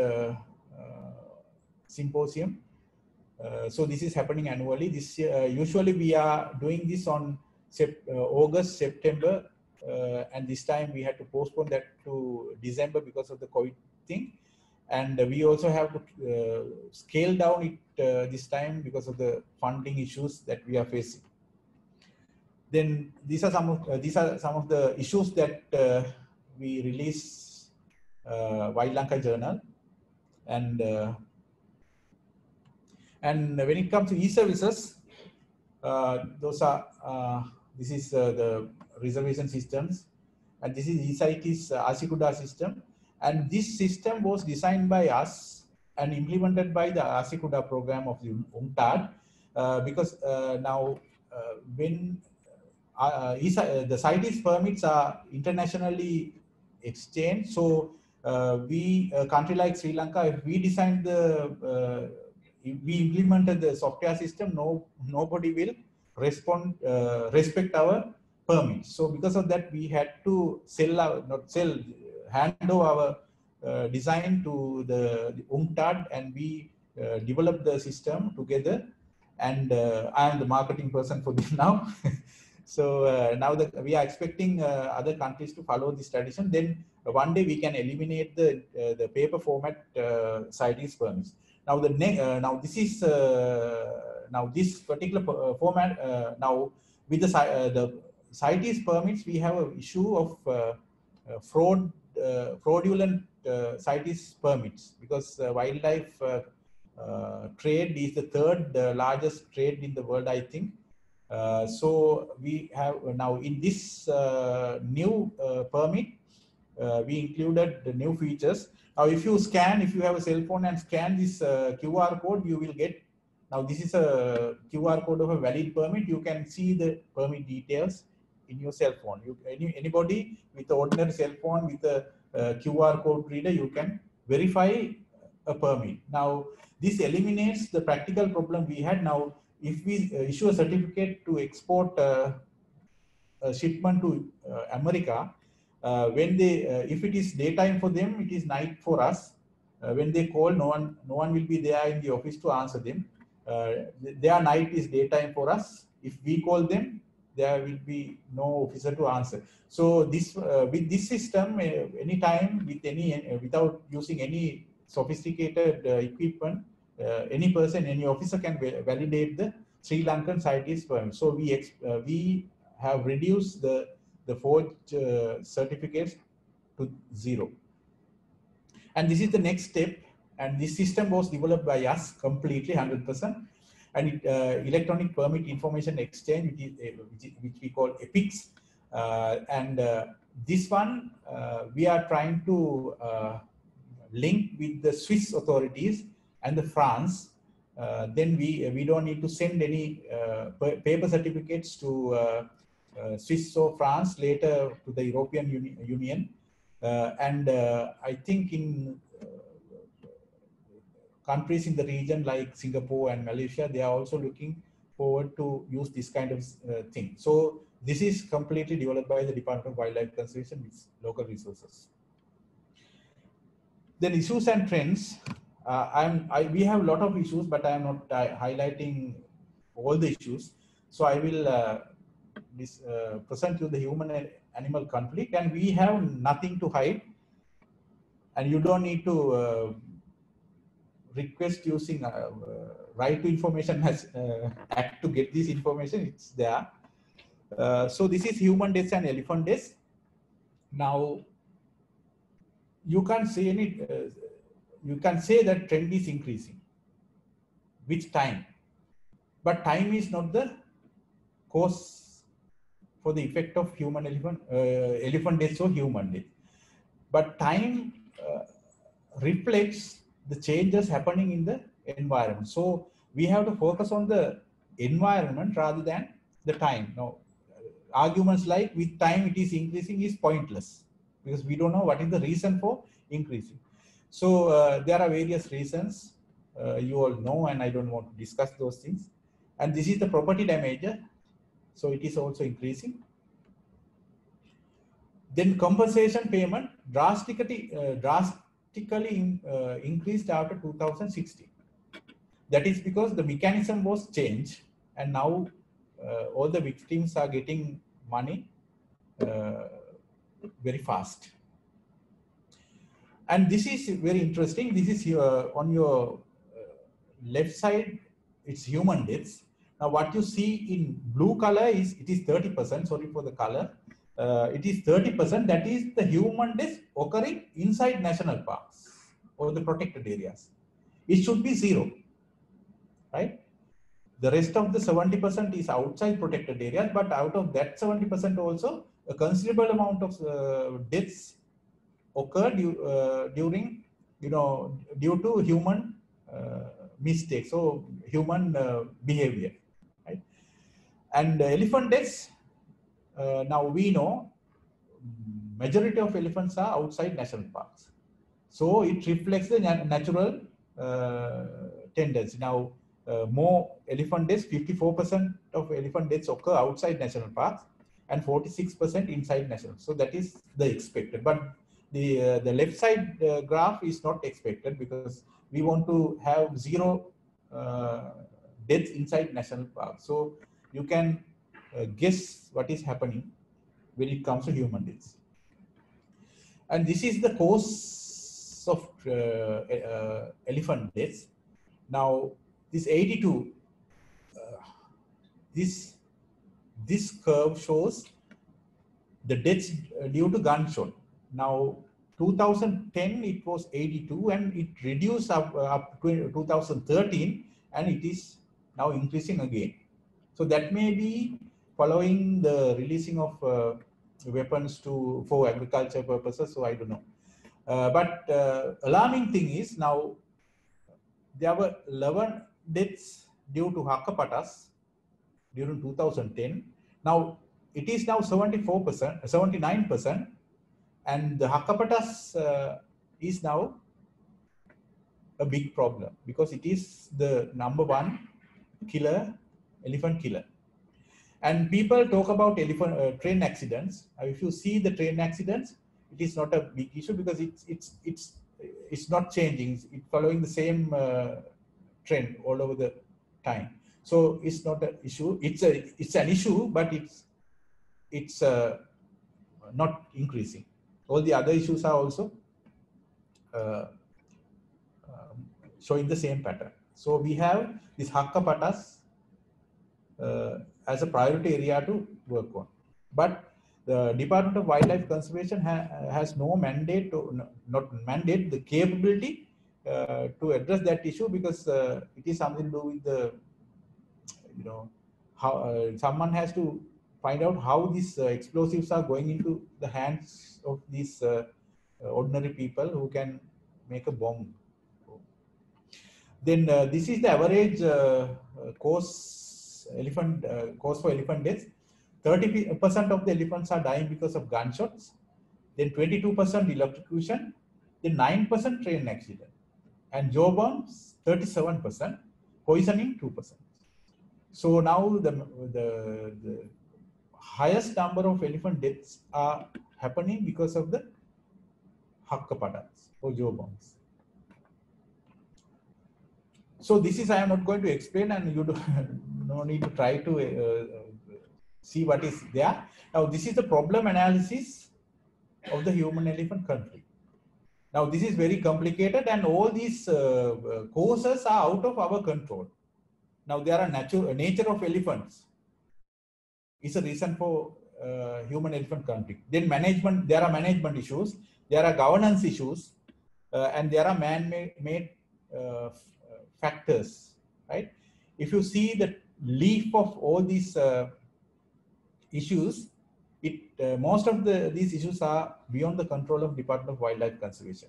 [SPEAKER 4] symposium. So this is happening annually. This usually we are doing this on August, September, and this time we had to postpone that to December because of the COVID thing. And we also have to scale down it this time because of the funding issues that we are facing. Then these are some of the issues that we release Wild Lanka Journal, and when it comes to e-services, those are this is the reservation systems, and this is e-CITES ASICUDA system, and this system was designed by us and implemented by the ASICUDA program of the UNCTAD, because now when the CITES permits are internationally exchanged, so a country like Sri Lanka, if we designed we implemented the software system, nobody will respect our permits. So because of that, we had to hand over our design to the UNCTAD, and we developed the system together. And I am the marketing person for this now. So now that we are expecting other countries to follow this tradition, then one day we can eliminate the paper format CITES permits. Now this is this particular format. Now with the CITES permits, we have an issue of fraudulent CITES permits, because wildlife trade is the third largest trade in the world, I think. So we have now in this new permit, we included the new features. Now, if you have a cell phone and scan this QR code, you will get, now this is a QR code of a valid permit. You can see the permit details in your cell phone. Anybody with an ordinary cell phone with a QR code reader, you can verify a permit. Now, this eliminates the practical problem we had. Now, if we issue a certificate to export a shipment to America, when they, if it is daytime for them, it is night for us. When they call, no one will be there in the office to answer them. Their night is daytime for us. If we call them, there will be no officer to answer. So this with this system, anytime with any without using any sophisticated equipment, any person, any officer can validate the Sri Lankan CITES permit. So we have reduced the forged certificates to 0. And this is the next step. And this system was developed by us completely, 100%. And it, Electronic Permit Information Exchange, which we call EPIX. This one, we are trying to link with the Swiss authorities and the France. Then we don't need to send any paper certificates to Swiss or France, later to the European Union. I think in countries in the region like Singapore and Malaysia, they are also looking forward to use this kind of thing. So this is completely developed by the Department of Wildlife Conservation with local resources. Then issues and trends. We have a lot of issues, but I am not highlighting all the issues. So I will present you the human-animal conflict, and we have nothing to hide. And you don't need to request using Right to Information Act to get this information. It's there. So this is human deaths and elephant deaths. Now, you can't say any. You can say that trend is increasing. Which time? But time is not the cause for the effect of elephant deaths or human death. But time reflects the changes happening in the environment. So we have to focus on the environment rather than the time. Now, arguments like with time it is increasing is pointless, because we don't know what is the reason for increasing. So there are various reasons you all know, and I don't want to discuss those things. And this is the property damage. So it is also increasing. Then compensation payment drastically increased after 2016. That is because the mechanism was changed, and now all the victims are getting money very fast. And this is very interesting. This is on your left side, it's human deaths. Now what you see in blue color is, it is 30%, sorry for the color. It is 30%, that is the human deaths occurring inside national parks or the protected areas. It should be 0, right? The rest of the 70% is outside protected areas, but out of that 70% also, a considerable amount of deaths occurred during, due to human mistakes, so human behavior, right? And elephant deaths, now we know majority of elephants are outside national parks. So it reflects the natural tendency. Now, more elephant deaths, 54% of elephant deaths occur outside national parks and 46% inside national. So that is the expected. But the left side graph is not expected, because we want to have 0 deaths inside national parks. So you can guess what is happening when it comes to human deaths. And this is the cause of elephant deaths. Now, this 82, this curve shows the deaths due to gunshot. Now, 2010 it was 82, and it reduced up to 2013, and it is now increasing again. So that may be following the releasing of weapons for agriculture purposes. So I don't know. But alarming thing is, now there were 11 deaths due to Hakapatas during 2010. Now it is now 79%. And the Hakkapatas is now a big problem because it is the #1 killer, elephant killer. And people talk about elephant train accidents. If you see the train accidents, it is not a big issue because it's not changing. It's following the same trend all over the time. So it's not an issue. It's an issue, but it's not increasing. All the other issues are also showing the same pattern. So we have this Hakkapatas as a priority area to work on. But the Department of Wildlife Conservation has no mandate, not mandate, the capability to address that issue because it is something to do with the, how someone has to find out how these explosives are going into the hands of these ordinary people who can make a bomb. Then this is the average cause for elephant deaths. 30% of the elephants are dying because of gunshots. Then 22% electrocution. Then 9% train accident. And jaw bombs 37%. Poisoning 2%. So now the highest number of elephant deaths are happening because of the Hakkapatas or jaw bombs. So this is, I am not going to explain, and you no need to try to see what is there. Now this is the problem analysis of the human-elephant conflict. Now this is very complicated, and all these causes are out of our control. Now there are nature of elephants is a reason for human-elephant conflict. Then management, there are management issues, there are governance issues, and there are man-made factors, right? If you see the leaf of all these issues, most of these issues are beyond the control of Department of Wildlife Conservation.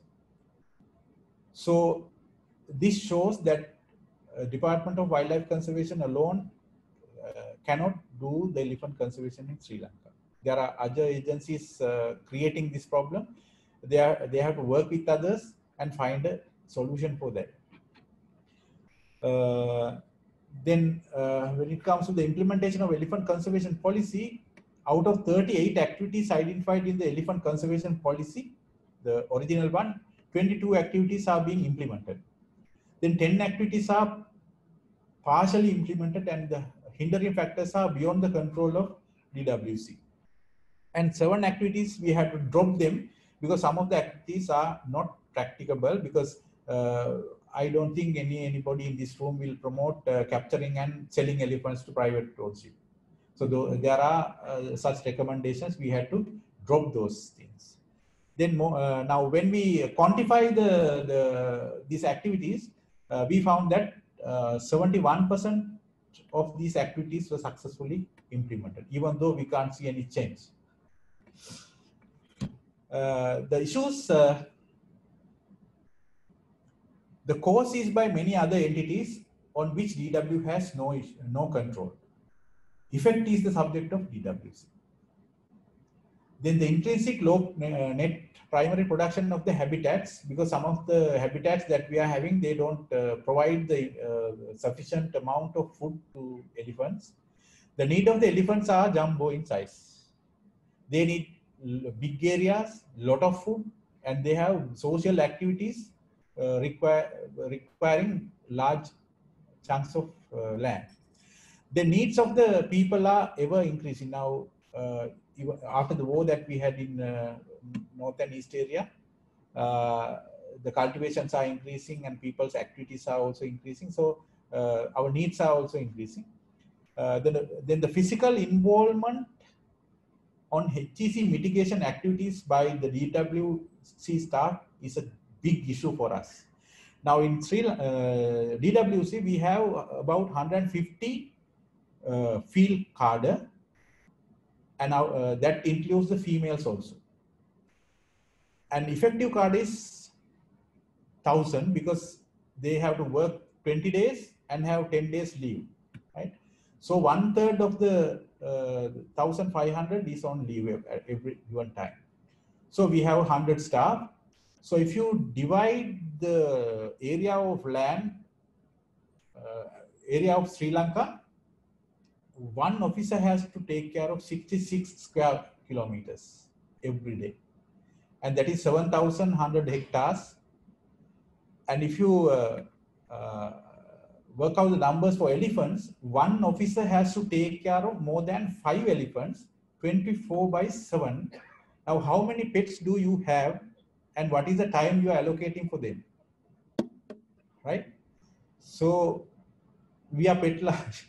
[SPEAKER 4] So this shows that Department of Wildlife Conservation alone cannot do the elephant conservation in Sri Lanka. There are other agencies creating this problem. They have to work with others and find a solution for that. Then when it comes to the implementation of elephant conservation policy, out of 38 activities identified in the elephant conservation policy, the original one, 22 activities are being implemented. Then 10 activities are partially implemented, and the hindering factors are beyond the control of DWC. And 7 activities we have to drop them because some of the activities are not practicable, because I don't think anybody in this room will promote capturing and selling elephants to private ownership. So there are such recommendations. We had to drop those things. Then now when we quantify these activities, we found that 71% of these activities were successfully implemented, even though we can't see any change. The issues, the cause is by many other entities on which DW has no control. Effect is the subject of DWC. Then the intrinsic low net primary production of the habitats, because some of the habitats that we are having, they don't provide the sufficient amount of food to elephants. The need of the elephants are jumbo in size. They need big areas, lot of food, and they have social activities requiring large chunks of land. The needs of the people are ever increasing. Now, even after the war that we had in North and East area, the cultivations are increasing and people's activities are also increasing. So our needs are also increasing. Then the physical involvement on HEC mitigation activities by the DWC staff is a big issue for us. Now in DWC, we have about 150 field cadre, and that includes the females also. And effective cadre is 1,000 because they have to work 20 days and have 10 days leave, right? So 1/3 of the 1,500 is on leave at every given time. So we have 100 staff. So if you divide the area of land, area of Sri Lanka, one officer has to take care of 66 square kilometers every day. And that is 7,100 hectares. And if you work out the numbers for elephants, one officer has to take care of more than 5 elephants, 24/7. Now, how many pets do you have, and what is the time you are allocating for them? Right? So we are pet large.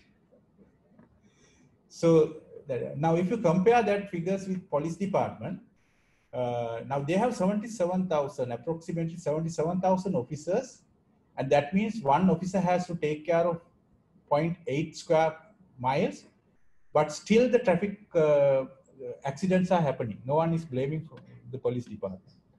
[SPEAKER 4] So now, if you compare that figures with police department, now they have 77,000, approximately 77,000 officers, and that means one officer has to take care of 0.8 square miles, but still the traffic accidents are happening. No one is blaming the police department,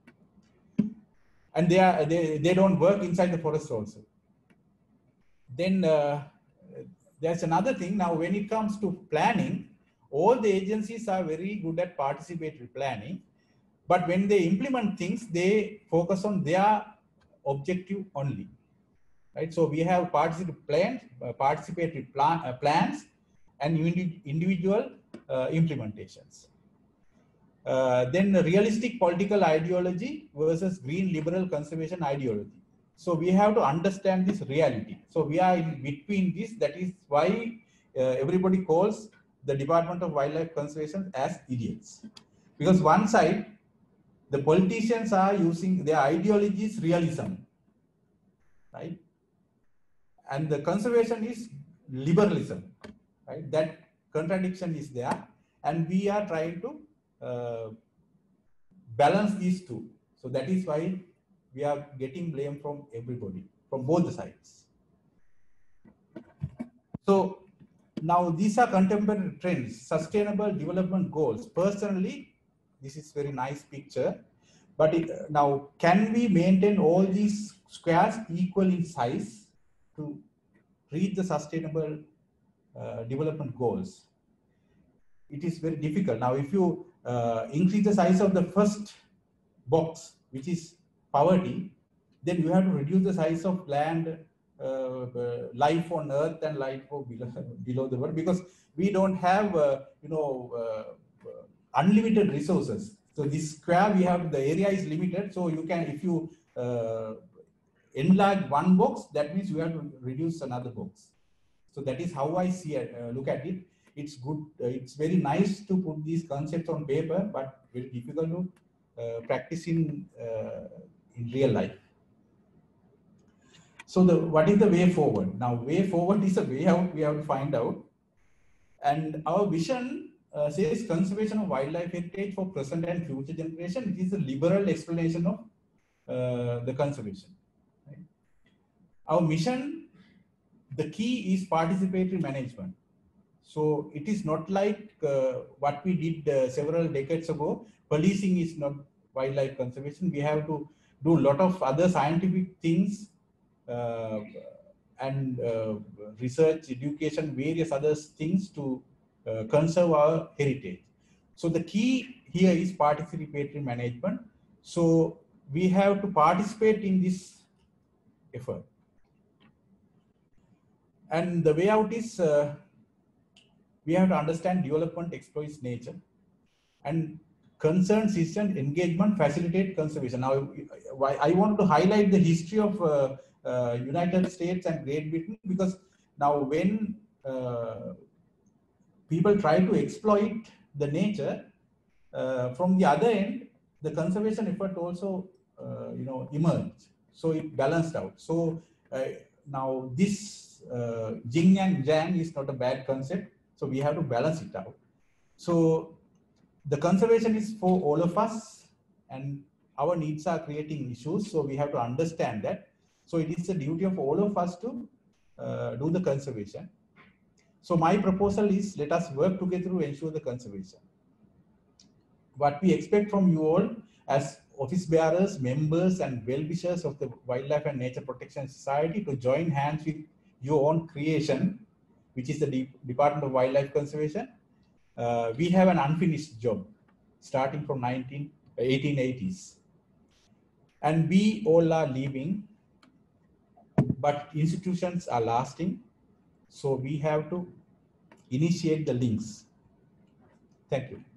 [SPEAKER 4] and they don't work inside the forest also. Then there's another thing. Now, when it comes to planning, all the agencies are very good at participatory planning. But when they implement things, they focus on their objective only, right? So we have participatory plans and individual implementations. Then realistic political ideology versus green liberal conservation ideology. So we have to understand this reality. So we are in between this. That is why everybody calls the Department of Wildlife Conservation as idiots. Because one side, the politicians are using their ideologies realism, right? And the conservation is liberalism, right? That contradiction is there, and we are trying to balance these two. So that is why we are getting blame from everybody, from both the sides. So now these are contemporary trends, sustainable development goals. Personally, this is very nice picture, but now can we maintain all these squares equal in size to reach the sustainable development goals? It is very difficult. Now, if you increase the size of the first box, which is poverty, then you have to reduce the size of land, life on earth and life below the world, because we don't have unlimited resources. So this square, we have, the area is limited. So you can, if you enlarge one box, that means you have to reduce another box. So that is how I see it, look at it. It's good. It's very nice to put these concepts on paper, but very difficult to practice in real life. So what is the way forward? Now, way forward is a way out. We have to find out. And our vision says conservation of wildlife heritage for present and future generation. It is a liberal explanation of the conservation. Right? Our mission, the key is participatory management. So it is not like what we did several decades ago. Policing is not wildlife conservation. We have to do a lot of other scientific things and research, education, various other things to conserve our heritage. So the key here is participatory management. So we have to participate in this effort. And the way out is we have to understand development exploits nature, and concerned citizen engagement facilitate conservation. Now, I want to highlight the history of United States and Great Britain, because now when people try to exploit the nature, from the other end, the conservation effort also emerged. So it balanced out. So now this yin and yang is not a bad concept. So we have to balance it out. So the conservation is for all of us, and our needs are creating issues. So we have to understand that. So it is the duty of all of us to do the conservation. So my proposal is, let us work together to ensure the conservation. What we expect from you all as office bearers, members, and well-wishers of the Wildlife and Nature Protection Society to join hands with your own creation, which is the Department of Wildlife Conservation. We have an unfinished job starting from 19 1880s. And we all are leaving, but institutions are lasting. So we have to initiate the links. Thank you.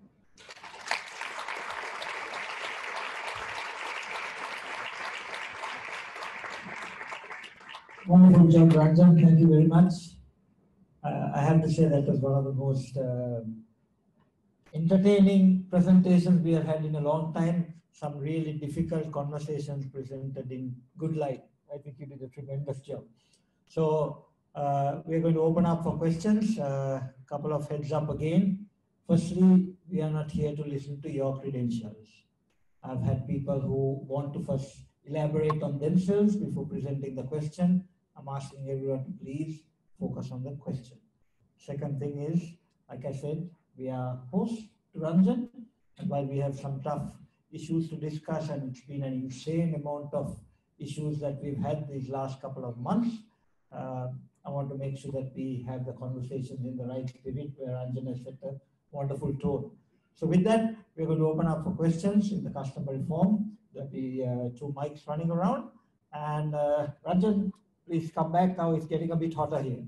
[SPEAKER 3] Wonderful job, Ranjan. Thank you very much. I have to say that was one of the most entertaining presentations we have had in a long time. Some really difficult conversations presented in good light. I think you did a tremendous job. So we're going to open up for questions. A couple of heads up again. Firstly, we are not here to listen to your credentials. I've had people who want to first elaborate on themselves before presenting the question. I'm asking everyone to please focus on the question. Second thing is, like I said, we are hosts to Ranjan, and while we have some tough issues to discuss, and it's been an insane amount of issues that we've had these last couple of months, I want to make sure that we have the conversations in the right spirit where Ranjan has set a wonderful tone. So with that, we're going to open up for questions in the customary form. There'll be 2 mics running around. And Ranjan, please come back now. It's getting a bit hotter here.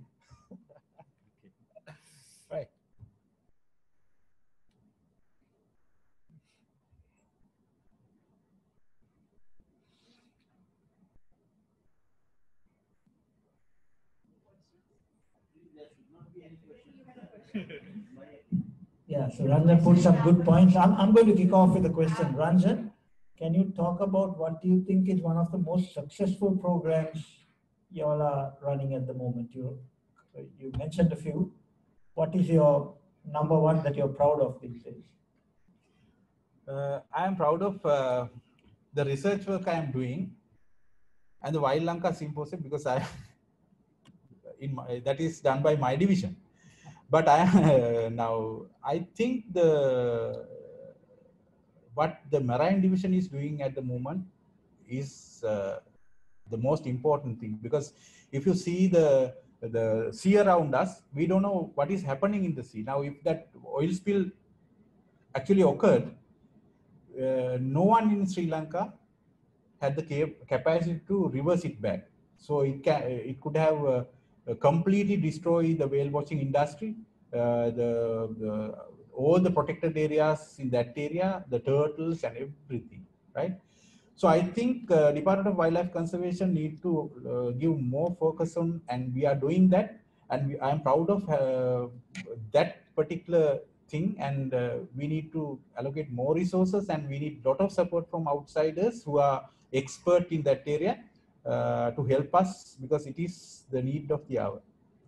[SPEAKER 4] Right.
[SPEAKER 3] Yeah, so Ranjan put some good points. I'm going to kick off with a question. Ranjan, can you talk about what you think is one of the most successful programs you all are running at the moment? You mentioned a few. What is your number one that you're proud of these days?
[SPEAKER 4] I am proud of the research work I am doing and the Wild Lanka Symposium, because that is done by my division. But now I think what the Marine Division is doing at the moment is the most important thing, because if you see the sea around us, we don't know what is happening in the sea. Now, if that oil spill actually occurred, no one in Sri Lanka had the capacity to reverse it back. So it could have completely destroyed the whale watching industry, all the protected areas in that area, the turtles and everything, right? So I think Department of Wildlife Conservation need to give more focus on, and we are doing that. And I am proud of that particular thing, and we need to allocate more resources, and we need a lot of support from outsiders who are expert in that area to help us, because it is the need of the hour.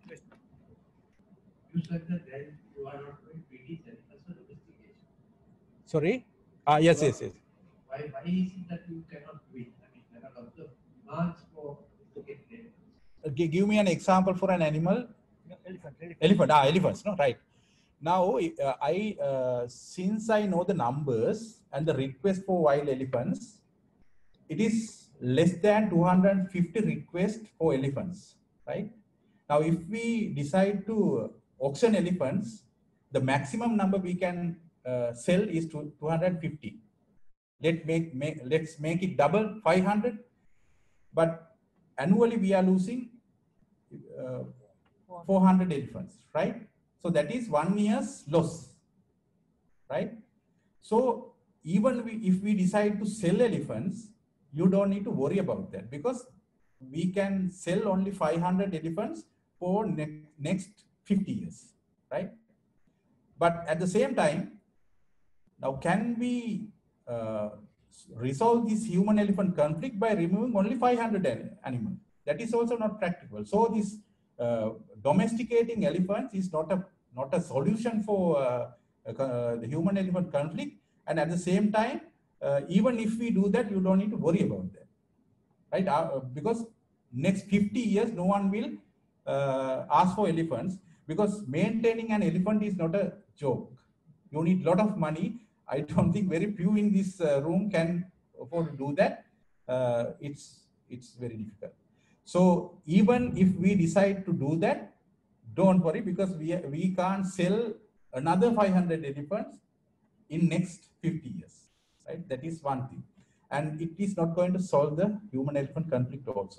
[SPEAKER 5] You said that you are not going to release animals for domestication.
[SPEAKER 4] Sorry? Yes.
[SPEAKER 5] Why is it that you cannot do it? I mean, there are lots of demands for domesticated animals.
[SPEAKER 4] Give me an example for an animal. Elephant. Elephants, no? Right. Now, since I know the numbers and the request for wild elephants, it is less than 250 requests for elephants, right? Now, if we decide to auction elephants, the maximum number we can sell is 250. Let's make it double, 500. But annually we are losing 400 elephants, right? So that is 1 year's loss, right? So even if we decide to sell elephants, you don't need to worry about that, because we can sell only 500 elephants for next 50 years, right? But at the same time, now can we resolve this human-elephant conflict by removing only 500 animals? That is also not practical. So this domesticating elephants is not a solution for the human-elephant conflict. And at the same time, even if we do that, you don't need to worry about that, right? Because next 50 years, no one will ask for elephants, because maintaining an elephant is not a joke. You need a lot of money. I don't think very few in this room can afford to do that. It's very difficult. So even if we decide to do that, don't worry, because we can't sell another 500 elephants in next 50 years. right? That is one thing. And it is not going to solve the human-elephant conflict also.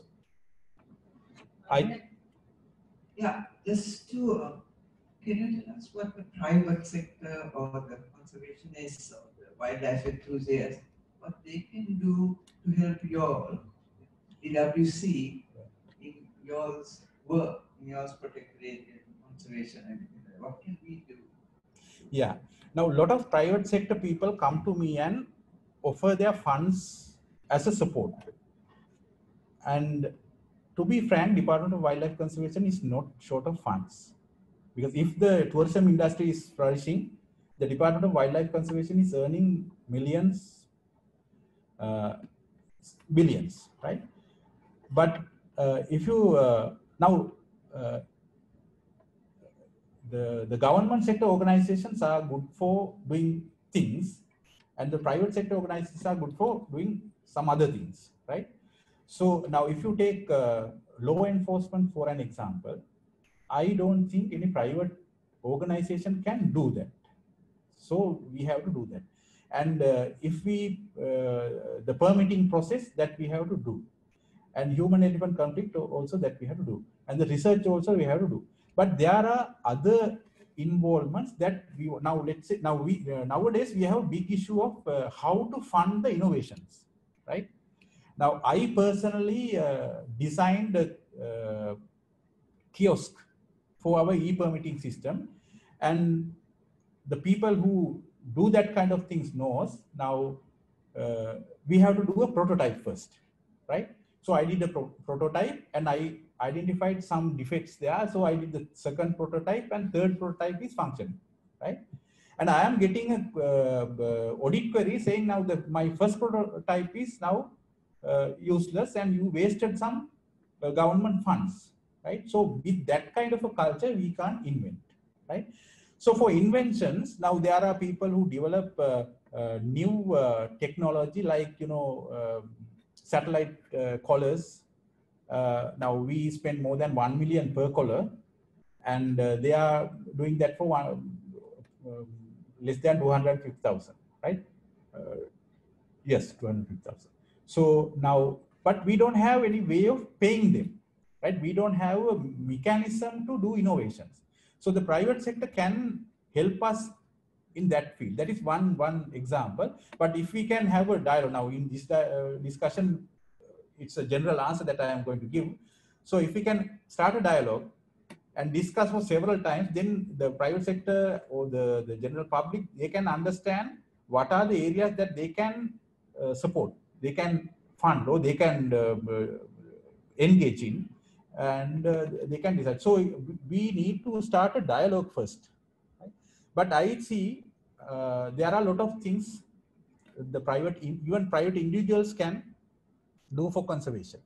[SPEAKER 5] Yeah, just to, can you tell us what the private sector or the conservationists or the wildlife enthusiasts, what they can do to help your DWC in your work, in your protectorate and conservation, and what can we do?
[SPEAKER 4] Yeah, now a lot of private sector people come to me and offer their funds as a support. And to be frank, Department of Wildlife Conservation is not short of funds. Because if the tourism industry is flourishing, the Department of Wildlife Conservation is earning millions, billions, right? But if you now the government sector organizations are good for doing things, and the private sector organizations are good for doing some other things, right? So now if you take law enforcement for an example, I don't think any private organization can do that. So we have to do that. And if we, the permitting process that we have to do, and human-elephant conflict also that we have to do, and the research also we have to do. But there are other involvements that we now, let's say, now we nowadays we have a big issue of how to fund the innovations, right? Now, I personally designed a kiosk for our e-permitting system, and the people who do that kind of things knows now we have to do a prototype first, right? So I did a prototype and I identified some defects there. So I did the second prototype, and third prototype is functioning, right? And I am getting a audit query saying now that my first prototype is now useless and you wasted some government funds, right? So with that kind of a culture, we can't invent, right? So for inventions, now there are people who develop new technology like, you know, satellite collars. Now we spend more than 1 million per collar, and they are doing that for less than 250,000, right? Yes, 250,000. So now, but we don't have any way of paying them, right? We don't have a mechanism to do innovations. So the private sector can help us in that field. That is one example. But if we can have a dialogue now in this discussion, it's a general answer that I am going to give. So if we can start a dialogue and discuss for several times, then the private sector or the general public, they can understand what are the areas that they can support, they can fund, or they can engage in, and they can decide. So we need to start a dialogue first, right? But I see there are a lot of things the private, even private individuals can do for conservation.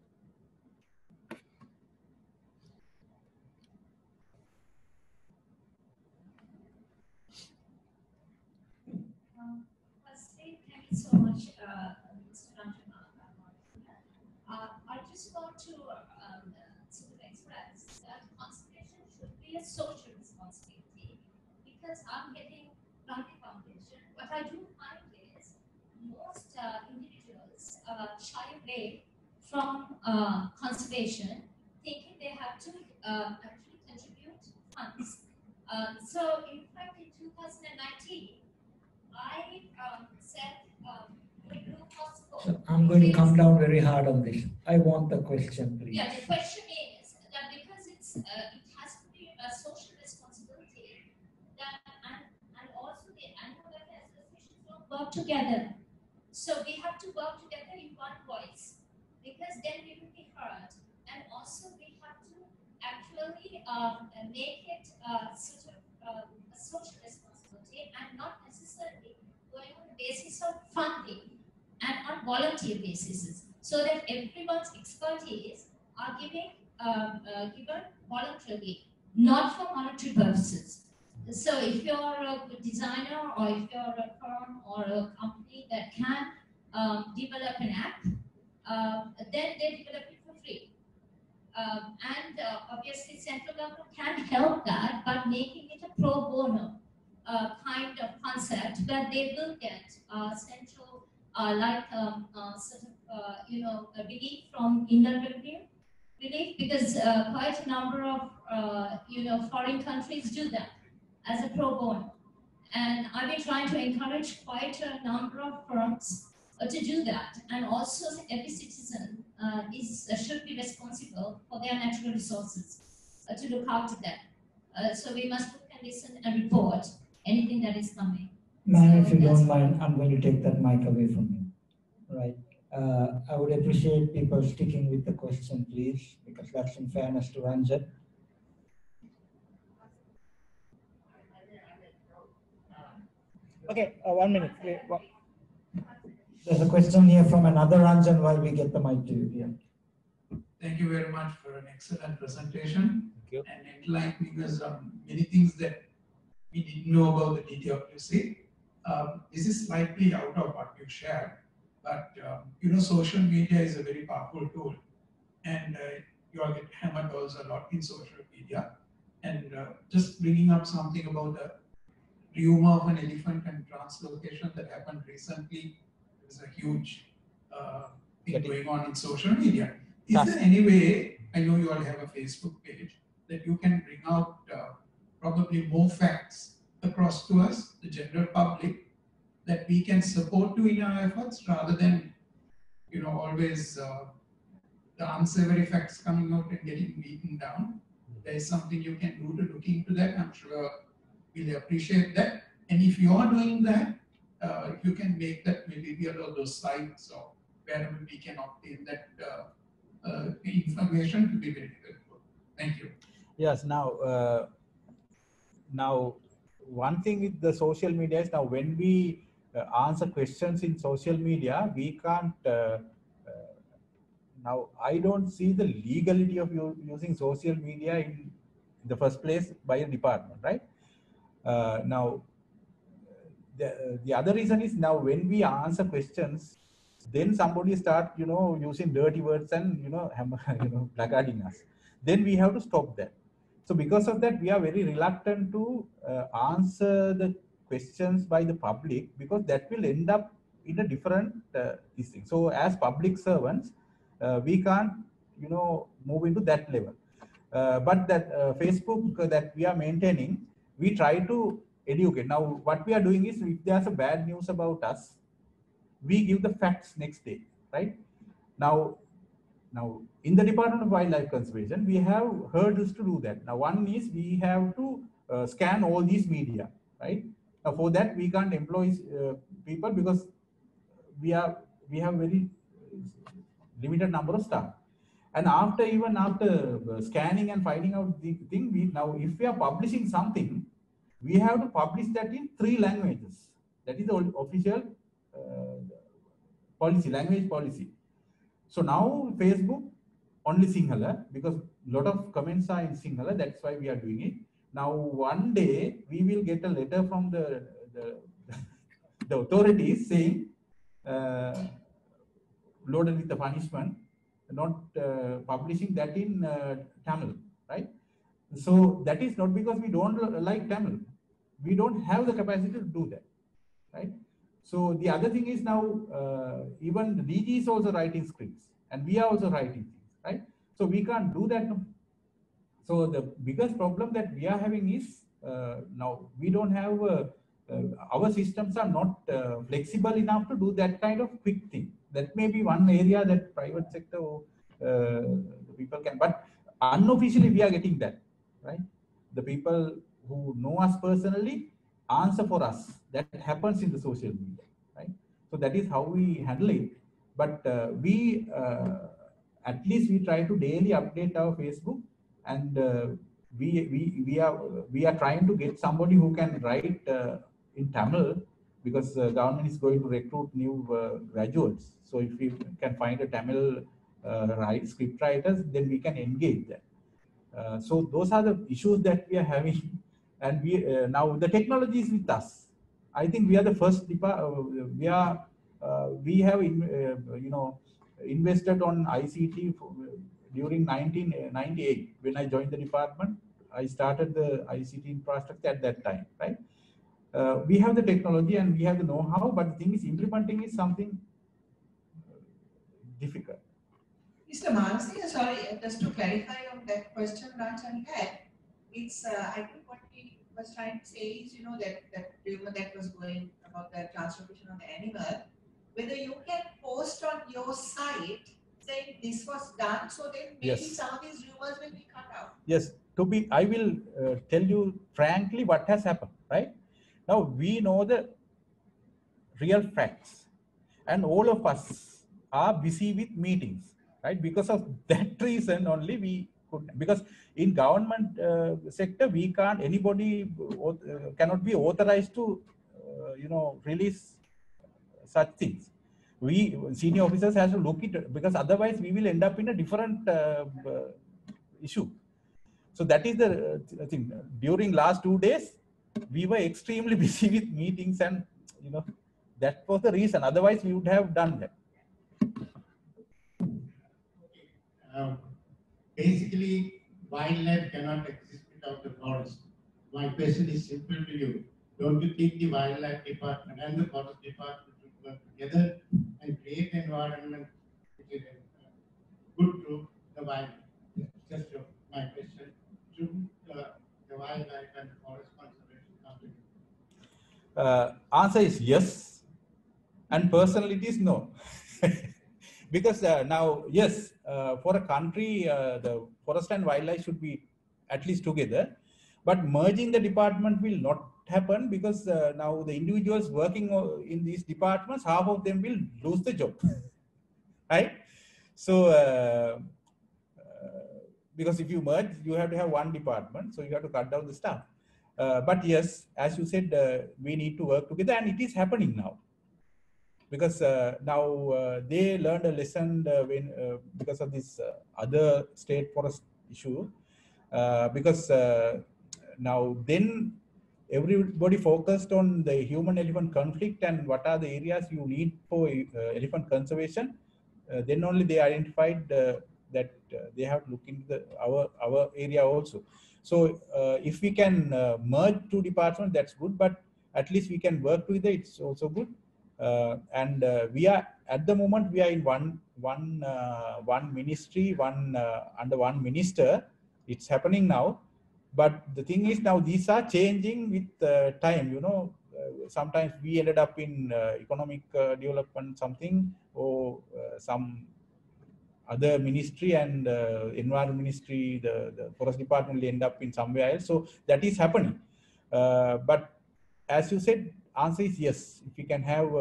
[SPEAKER 6] Firstly, thank you so much, Mr. Ranjana. I just want to sort of express that conservation should be a social responsibility, because I'm getting Gandhi Foundation. What I do find is most individuals shy away from conservation, thinking they have to actually contribute funds. So, in fact, in 2019, I said
[SPEAKER 3] So I'm going to come down very hard on this. I want the question, please.
[SPEAKER 6] Yeah, the question is that because it's it has to be a social responsibility, that and also the animal welfare associations don't work together. So we have to work together in one voice, because then we will be heard, and also we have to actually make it sort of a social responsibility, and not necessarily going on the basis of funding and on volunteer basis, so that everyone's expertise are given voluntarily, not for monetary purposes. So if you're a designer, or if you're a firm or a company that can develop an app, then they develop it for free. And obviously central government can help that by making it a pro bono kind of concept, where they will get central sort of, relief from Indian revenue relief, because quite a number of, foreign countries do that as a pro bono. And I've been trying to encourage quite a number of firms to do that. And also every citizen should be responsible for their natural resources, to look after them. So we must look and listen and report anything that is coming.
[SPEAKER 3] Ma'am,
[SPEAKER 6] So
[SPEAKER 3] if you
[SPEAKER 6] that's
[SPEAKER 3] don't mind, I'm going to take that mic away from you. Right. I would appreciate people sticking with the question, please, because that's in fairness to Ranjan. Okay, 1 minute. Wait, what? There's a question here from another Ranjan while we get the mic to you. Yeah.
[SPEAKER 7] Thank you very much for an excellent presentation.
[SPEAKER 4] Thank you.
[SPEAKER 7] And enlightening us on many things that we didn't know about the DWC. This is slightly out of what you shared, but social media is a very powerful tool, and you all get hammered also a lot in social media. And just bringing up something about the rumor of an elephant and translocation that happened recently. There's a huge thing going on in social media. Is there any way, I know you all have a Facebook page, that you can bring out probably more facts across to us, the general public, that we can support you in our efforts, rather than, always the unsavory facts coming out and getting beaten down? There is something you can do to look into that. I'm sure we'll appreciate that. And if you are doing that, if you can make that material or those sites or wherever we can obtain that information, to be very helpful. Thank you.
[SPEAKER 4] Yes. Now, one thing with the social media is, now when we answer questions in social media, we can't. Now, I don't see the legality of using social media in the first place by a department, right? Now, the other reason is, now when we answer questions, then somebody start, using dirty words and, blackguarding us. Then we have to stop that. So because of that, we are very reluctant to answer the questions by the public, because that will end up in a different thing. So as public servants, we can't, move into that level. But that Facebook that we are maintaining, we try to educate. Now, what we are doing is, if there's a bad news about us, we give the facts next day, right? Now, in the Department of Wildlife Conservation, we have hurdles to do that. Now, one is we have to scan all these media, right? Now, for that, we can't employ people, because we have very limited number of staff. And even after scanning and finding out the thing, now if we are publishing something, we have to publish that in 3 languages. That is the official policy, language policy. So now Facebook only Sinhala, because a lot of comments are in Sinhala. That's why we are doing it. Now one day we will get a letter from the authorities saying, loaded with the punishment, not publishing that in Tamil, right? So that is not because we don't like Tamil. We don't have the capacity to do that, right? So the other thing is, now even the DG is also writing scripts, and we are also writing things, right? So we can't do that. So the biggest problem that we are having is, now we don't have our systems are not flexible enough to do that kind of quick thing. That may be one area that private sector people can, but unofficially we are getting that, right? The people who know us personally answer for us. That happens in the social media, right? So that is how we handle it. But we at least we try to daily update our Facebook, and we are trying to get somebody who can write in Tamil, because the government is going to recruit new graduates. So if we can find a Tamil script writers, then we can engage them. So those are the issues that we are having. And we now the technology is with us. I think we are the first. We have invested on ICT during 1998 when I joined the department. I started the ICT infrastructure at that time, right? We have the technology and we have the know-how, but the thing is implementing is something difficult.
[SPEAKER 5] Mr. Manasi, sorry, just to clarify on that question Ranchan had, it's I think what he was trying to say is, you know, that rumor that was going about the transportation of the animal, whether you can post on your site saying this was done, so then maybe
[SPEAKER 4] Yes.
[SPEAKER 5] some of these rumors will be cut out.
[SPEAKER 4] Yes, I will tell you frankly what has happened, right? Now we know the real facts and all of us are busy with meetings, right? Because of that reason only we could, because in government sector, we can't, anybody cannot be authorized to, release such things. We senior officers have to look it, because otherwise we will end up in a different issue. So that is the thing. During last 2 days, we were extremely busy with meetings, and that was the reason. Otherwise, we would have done that.
[SPEAKER 8] Basically, wildlife cannot exist without the forest. My question is simple to you. Don't you think the wildlife department and the forest department should work together and create an environment which is good to the wildlife? Just my question. Should the wildlife and the forest conservation come together?
[SPEAKER 4] Answer is yes, and personally it is no. Because now, yes, for a country, the forest and wildlife should be at least together, but merging the department will not happen, because now the individuals working in these departments, half of them will lose the job, right? So, because if you merge, you have to have one department, so you have to cut down the staff. But yes, as you said, we need to work together, and it is happening now. Because now they learned a lesson because of this other state forest issue. Because now then everybody focused on the human-elephant conflict and what are the areas you need for elephant conservation. Then only they identified that they have to look into our area also. So if we can merge two departments, that's good. But at least we can work together. It's also good. And we are at the moment we are in one ministry, under one minister. It's happening now, but the thing is now these are changing with time. Sometimes we ended up in economic development something, or some other ministry, and environment ministry, the forest department will end up in somewhere else. So that is happening. But as you said, answer is yes. If we can have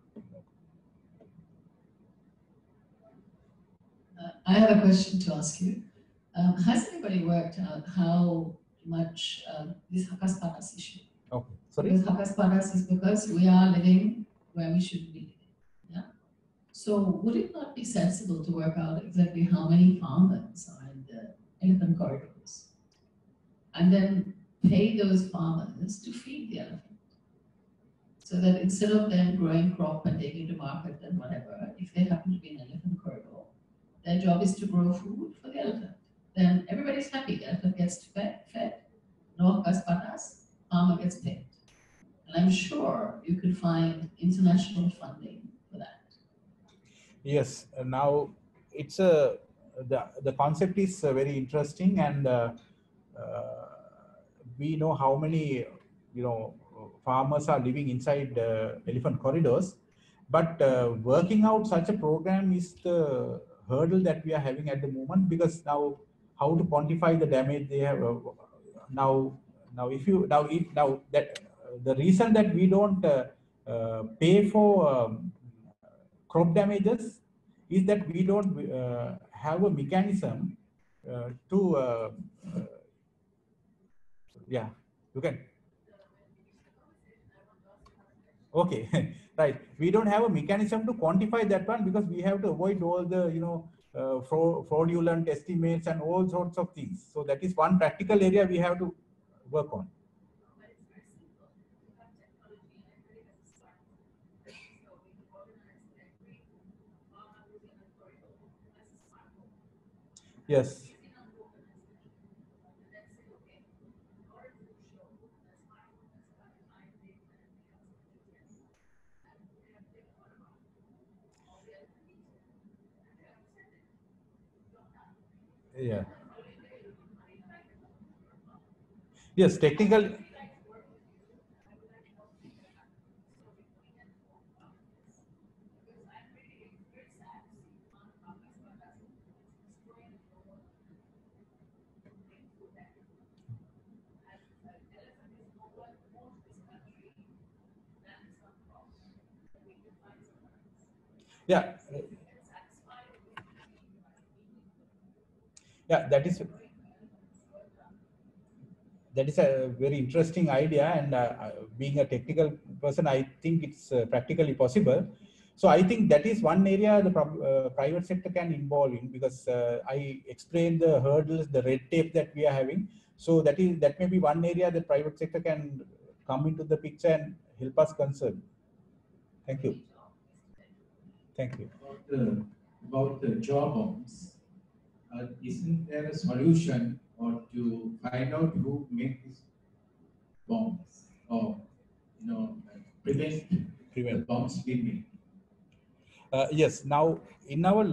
[SPEAKER 9] I have a question to ask you. Has anybody worked out how much this Hakas Paras issue?
[SPEAKER 4] Okay, sorry.
[SPEAKER 9] Because Hakas Paras is because we are living where we should be living. Yeah. So would it not be sensible to work out exactly how many farmers are in the elephant corridors, and then pay those farmers to feed the elephant? So that instead of them growing crop and taking to market and whatever, if they happen to be in an elephant corridor, their job is to grow food for the elephant. Then everybody's happy. The elephant gets fed, no Hakas Paras, farmer gets paid. And I'm sure you could find international funding for that.
[SPEAKER 4] Yes. Now it's the concept is very interesting, and we know how many farmers are living inside elephant corridors, but working out such a program is the hurdle that we are having at the moment, because now how to quantify the damage they have. Now that the reason that we don't pay for crop damages is that we don't have a mechanism to yeah, you can. Okay, right. We don't have a mechanism to quantify that one, because we have to avoid all the fraudulent estimates and all sorts of things. So that is one practical area we have to work on. Yes. Yeah. Yes, technical. Yeah. Yeah, that is a very interesting idea, and being a technical person, I think it's practically possible. So I think that is one area the private sector can involve in, because I explained the hurdles, the red tape that we are having. So that may be one area that private sector can come into the picture and help us concern. Thank you. Thank you.
[SPEAKER 10] About the job bombs, isn't there a solution or to find out who makes these bombs, or prevent the bombs being made?
[SPEAKER 4] Yes. Now, in our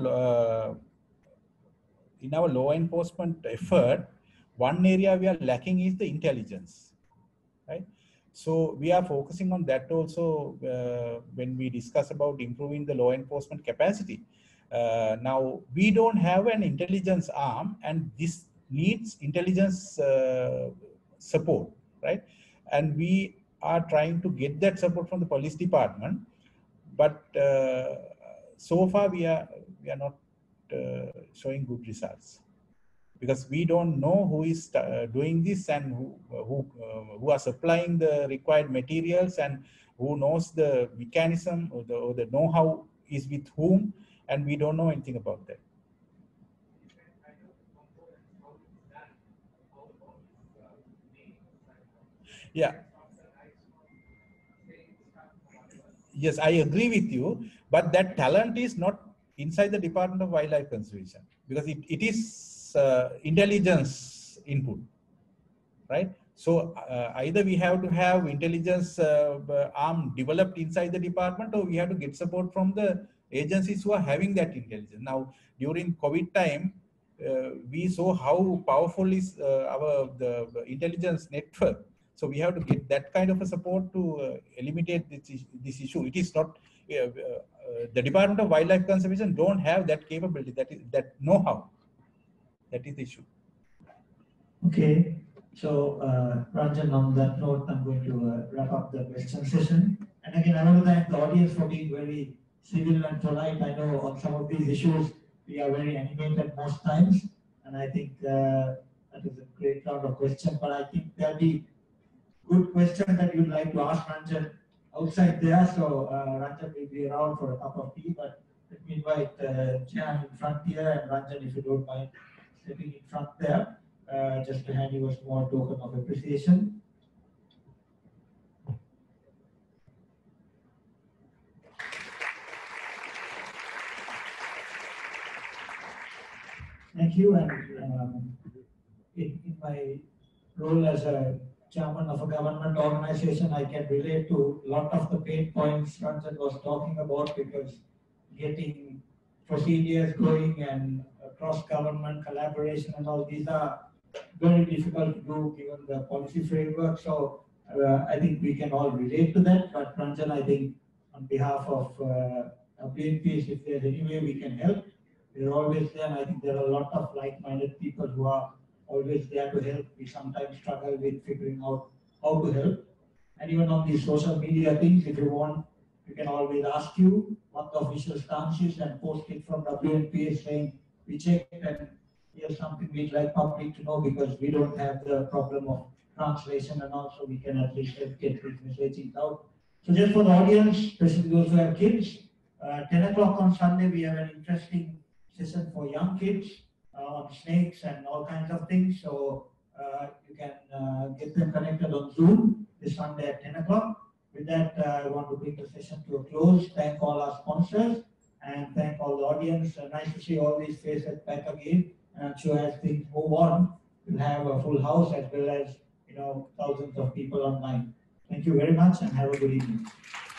[SPEAKER 4] law enforcement effort, one area we are lacking is the intelligence, right? So we are focusing on that also when we discuss about improving the law enforcement capacity. Now, we don't have an intelligence arm, and this needs intelligence support, right? And we are trying to get that support from the police department, but so far we are not showing good results, because we don't know who is doing this, and who are supplying the required materials, and who knows the mechanism, or the know-how is with whom, and we don't know anything about that. Yeah. Yes, I agree with you, but that talent is not inside the Department of Wildlife Conservation, because it is intelligence input, right? So either we have to have intelligence arm developed inside the department, or we have to get support from the agencies who are having that intelligence. Now, during COVID time, we saw how powerful is the intelligence network. So we have to get that kind of a support to eliminate this issue. It is not the Department of Wildlife Conservation don't have that capability, that know-how. That is the issue.
[SPEAKER 3] Okay. So, Ranjan, on that note, I'm going to wrap up the question session. And again, I want to thank the audience for being very civil and polite. I know on some of these issues, we are very animated most times. And I think that is a great round of questions. But I think there'll be good questions that you'd like to ask Ranjan outside there. So, Ranjan will be around for a cup of tea. But let me invite Jan in front here, and Ranjan, if you don't mind stepping in front there. Just to hand you a small token of appreciation. Thank you. And in my role as a chairman of a government organization, I can relate to a lot of the pain points Ranjan was talking about, because getting procedures going and cross-government collaboration and all these are very difficult to do given the policy framework. So I think we can all relate to that. But Ranjan, I think on behalf of WNPS, if there's any way we can help, we're always there. And I think there are a lot of like-minded people who are always there to help. We sometimes struggle with figuring out how to help. And even on these social media things, if you want, you can always ask you what the official stance is and post it from WNPS saying, we checked and here's something we'd like public to know, because we don't have the problem of translation, and also we can at least get these messages out. So just for the audience, especially those who have kids, 10 o'clock on Sunday, we have an interesting session for young kids on snakes and all kinds of things. So you can get them connected on Zoom this Sunday at 10 o'clock. With that, I want to bring the session to a close. Thank all our sponsors and thank all the audience. Nice to see all these faces back again. And I'm sure as things move on, we'll have a full house as well as thousands of people online. Thank you very much and have a good evening.